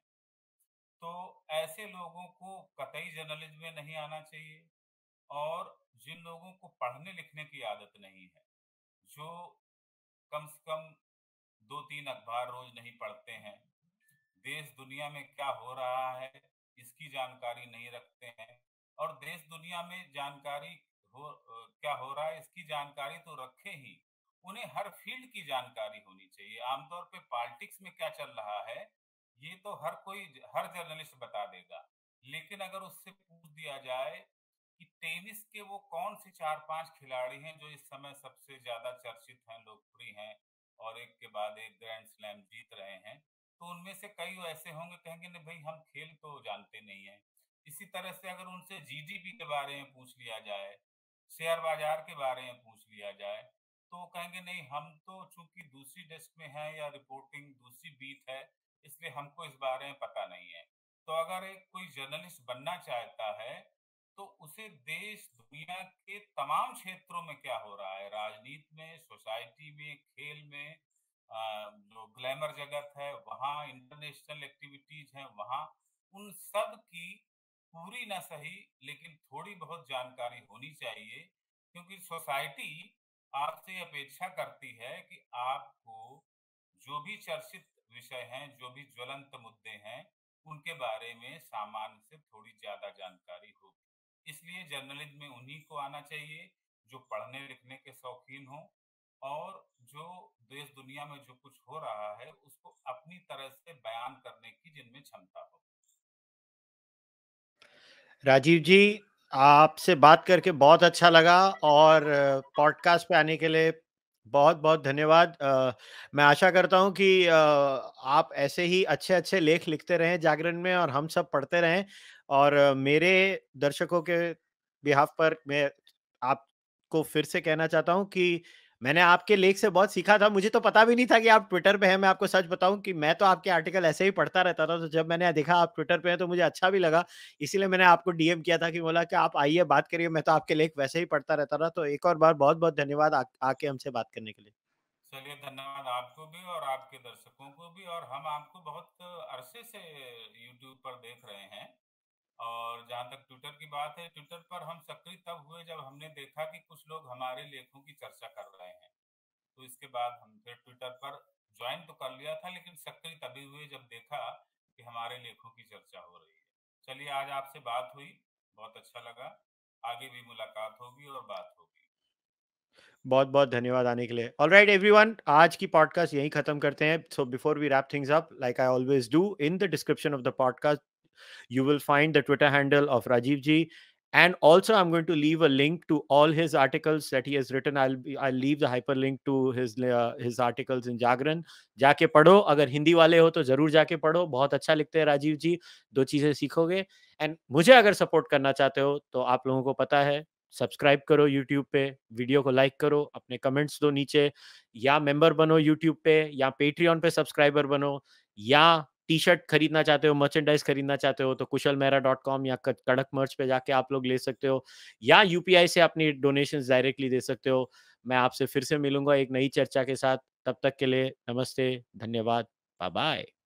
तो ऐसे लोगों को कतई जर्नलिज्म में नहीं आना चाहिए। और जिन लोगों को पढ़ने लिखने की आदत नहीं है, जो कम से कम दो तीन अखबार रोज नहीं पढ़ते हैं, देश दुनिया में क्या हो रहा है इसकी जानकारी नहीं रखते हैं, और देश दुनिया में जानकारी हो अ, क्या हो रहा है इसकी जानकारी तो रखे ही, उन्हें हर फील्ड की जानकारी होनी चाहिए। आमतौर पे पॉलिटिक्स में क्या चल रहा है, ये तो हर कोई, हर जर्नलिस्ट बता देगा। लेकिन अगर उससे पूछ दिया जाए कि टेनिस के वो कौन से चार पांच खिलाड़ी हैं जो इस समय सबसे ज्यादा चर्चित हैं, लोकप्रिय हैं, और एक के बाद एक ग्रैंड स्लैम जीत रहे हैं, तो उनमें से कई ऐसे होंगे, कहेंगे नहीं भाई, हम खेल तो जानते नहीं हैं। इसी तरह से अगर उनसे जीडीपी के बारे में पूछ लिया जाए, शेयर बाजार के बारे में पूछ लिया जाए, तो वो कहेंगे नहीं, हम तो चूंकि दूसरी डेस्क में हैं या रिपोर्टिंग दूसरी बीट है, इसलिए हमको इस बारे में पता नहीं है। तो अगर एक कोई जर्नलिस्ट बनना चाहता है, तो उसे देश दुनिया के तमाम क्षेत्रों में क्या हो रहा है, राजनीति में, सोसाइटी में, खेल में, अ, जो ग्लैमर जगत है वहाँ, इंटरनेशनल एक्टिविटीज हैं वहाँ, उन सब की पूरी ना सही लेकिन थोड़ी बहुत जानकारी होनी चाहिए। क्योंकि सोसाइटी आपसे अपेक्षा करती है कि आपको जो भी चर्चित विषय हैं, जो भी ज्वलंत मुद्दे हैं, उनके बारे में सामान्य से थोड़ी ज्यादा जानकारी होगी। इसलिए जर्नलिज्म में उन्हीं को आना चाहिए जो पढ़ने लिखने के शौकीन हों, और जो देश दुनिया में जो कुछ हो रहा है उसको अपनी तरह से बयान करने की जिनमें क्षमता हो। राजीव जी, आपसे बात करके बहुत अच्छा लगा और पॉडकास्ट पे आने के लिए बहुत-बहुत धन्यवाद। अ, मैं आशा करता हूँ कि अ, आप ऐसे ही अच्छे-अच्छे लेख लिखते रहें जागरण में और हम सब पढ़ते रहें और अ, मेरे दर्शकों के बिहाफ़ पर मैं आपको फिर से कहना चाहता हूँ कि मैंने आपके लेख से बहुत सीखा था। मुझे तो पता भी नहीं था कि आप ट्विटर पे हैं। मैं आपको सच बताऊँ कि मैं तो आपके आर्टिकल ऐसे ही पढ़ता रहता था, तो जब मैंने देखा आप ट्विटर पे हैं, तो मुझे अच्छा भी लगा। इसीलिए मैंने आपको डीएम किया था कि बोला कि आप आइए बात करिए, मैं तो आपके लेख वैसे ही पढ़ता रहता था। तो एक और बार बहुत-बहुत धन्यवाद आ आके हमसे बात करने के लिए। चलिए, धन्यवाद आपको भी और आपके दर्शकों को भी। और हम आपको बहुत अरसे से यूट्यूब पर देख रहे हैं। और जहाँ तक ट्विटर की बात है, ट्विटर पर हम सक्रिय तब हुए जब हमने देखा कि कुछ लोग हमारे लेखों की चर्चा कर रहे हैं। तो इसके बाद हम फिर ट्विटर पर ज्वाइन तो कर लिया था, लेकिन सक्रिय तभी हुए जब देखा कि हमारे लेखों की चर्चा हो रही है। चलिए, आज आपसे बात हुई, बहुत अच्छा लगा। आगे भी मुलाकात होगी और बात होगी। बहुत-बहुत धन्यवाद आने के लिए। ऑलराइट एवरीवन, आज की पॉडकास्ट यहीं खत्म करते हैं। So before we wrap things up, like I always do, in the description of the podcast you will find the Twitter handle of Rajiv ji. And also, I'm going to leave a link to all his articles that he has written. I'll be, I'll leave the hyperlink to his uh, his articles in Jagran. जाके पढ़ो, अगर हिंदी वाले हो तो जरूर जाके पढ़ो, बहुत अच्छा लिखते हैं राजीव जी, दो चीजें सीखोगे। एंड मुझे अगर सपोर्ट करना चाहते हो तो आप लोगों को पता है, सब्सक्राइब करो यूट्यूब पे, वीडियो को लाइक करो, अपने कमेंट्स दो नीचे, या मेंबर बनो यूट्यूब पे, या पेट्रियन पे सब्सक्राइबर बनो, या टी शर्ट खरीदना चाहते हो, मर्चेंडाइज खरीदना चाहते हो तो कुशल मेहरा डॉट कॉम या कड़क मर्च पे जाके आप लोग ले सकते हो, या यूपीआई से अपनी डोनेशंस डायरेक्टली दे सकते हो। मैं आपसे फिर से मिलूंगा एक नई चर्चा के साथ। तब तक के लिए नमस्ते, धन्यवाद, बाय बाय।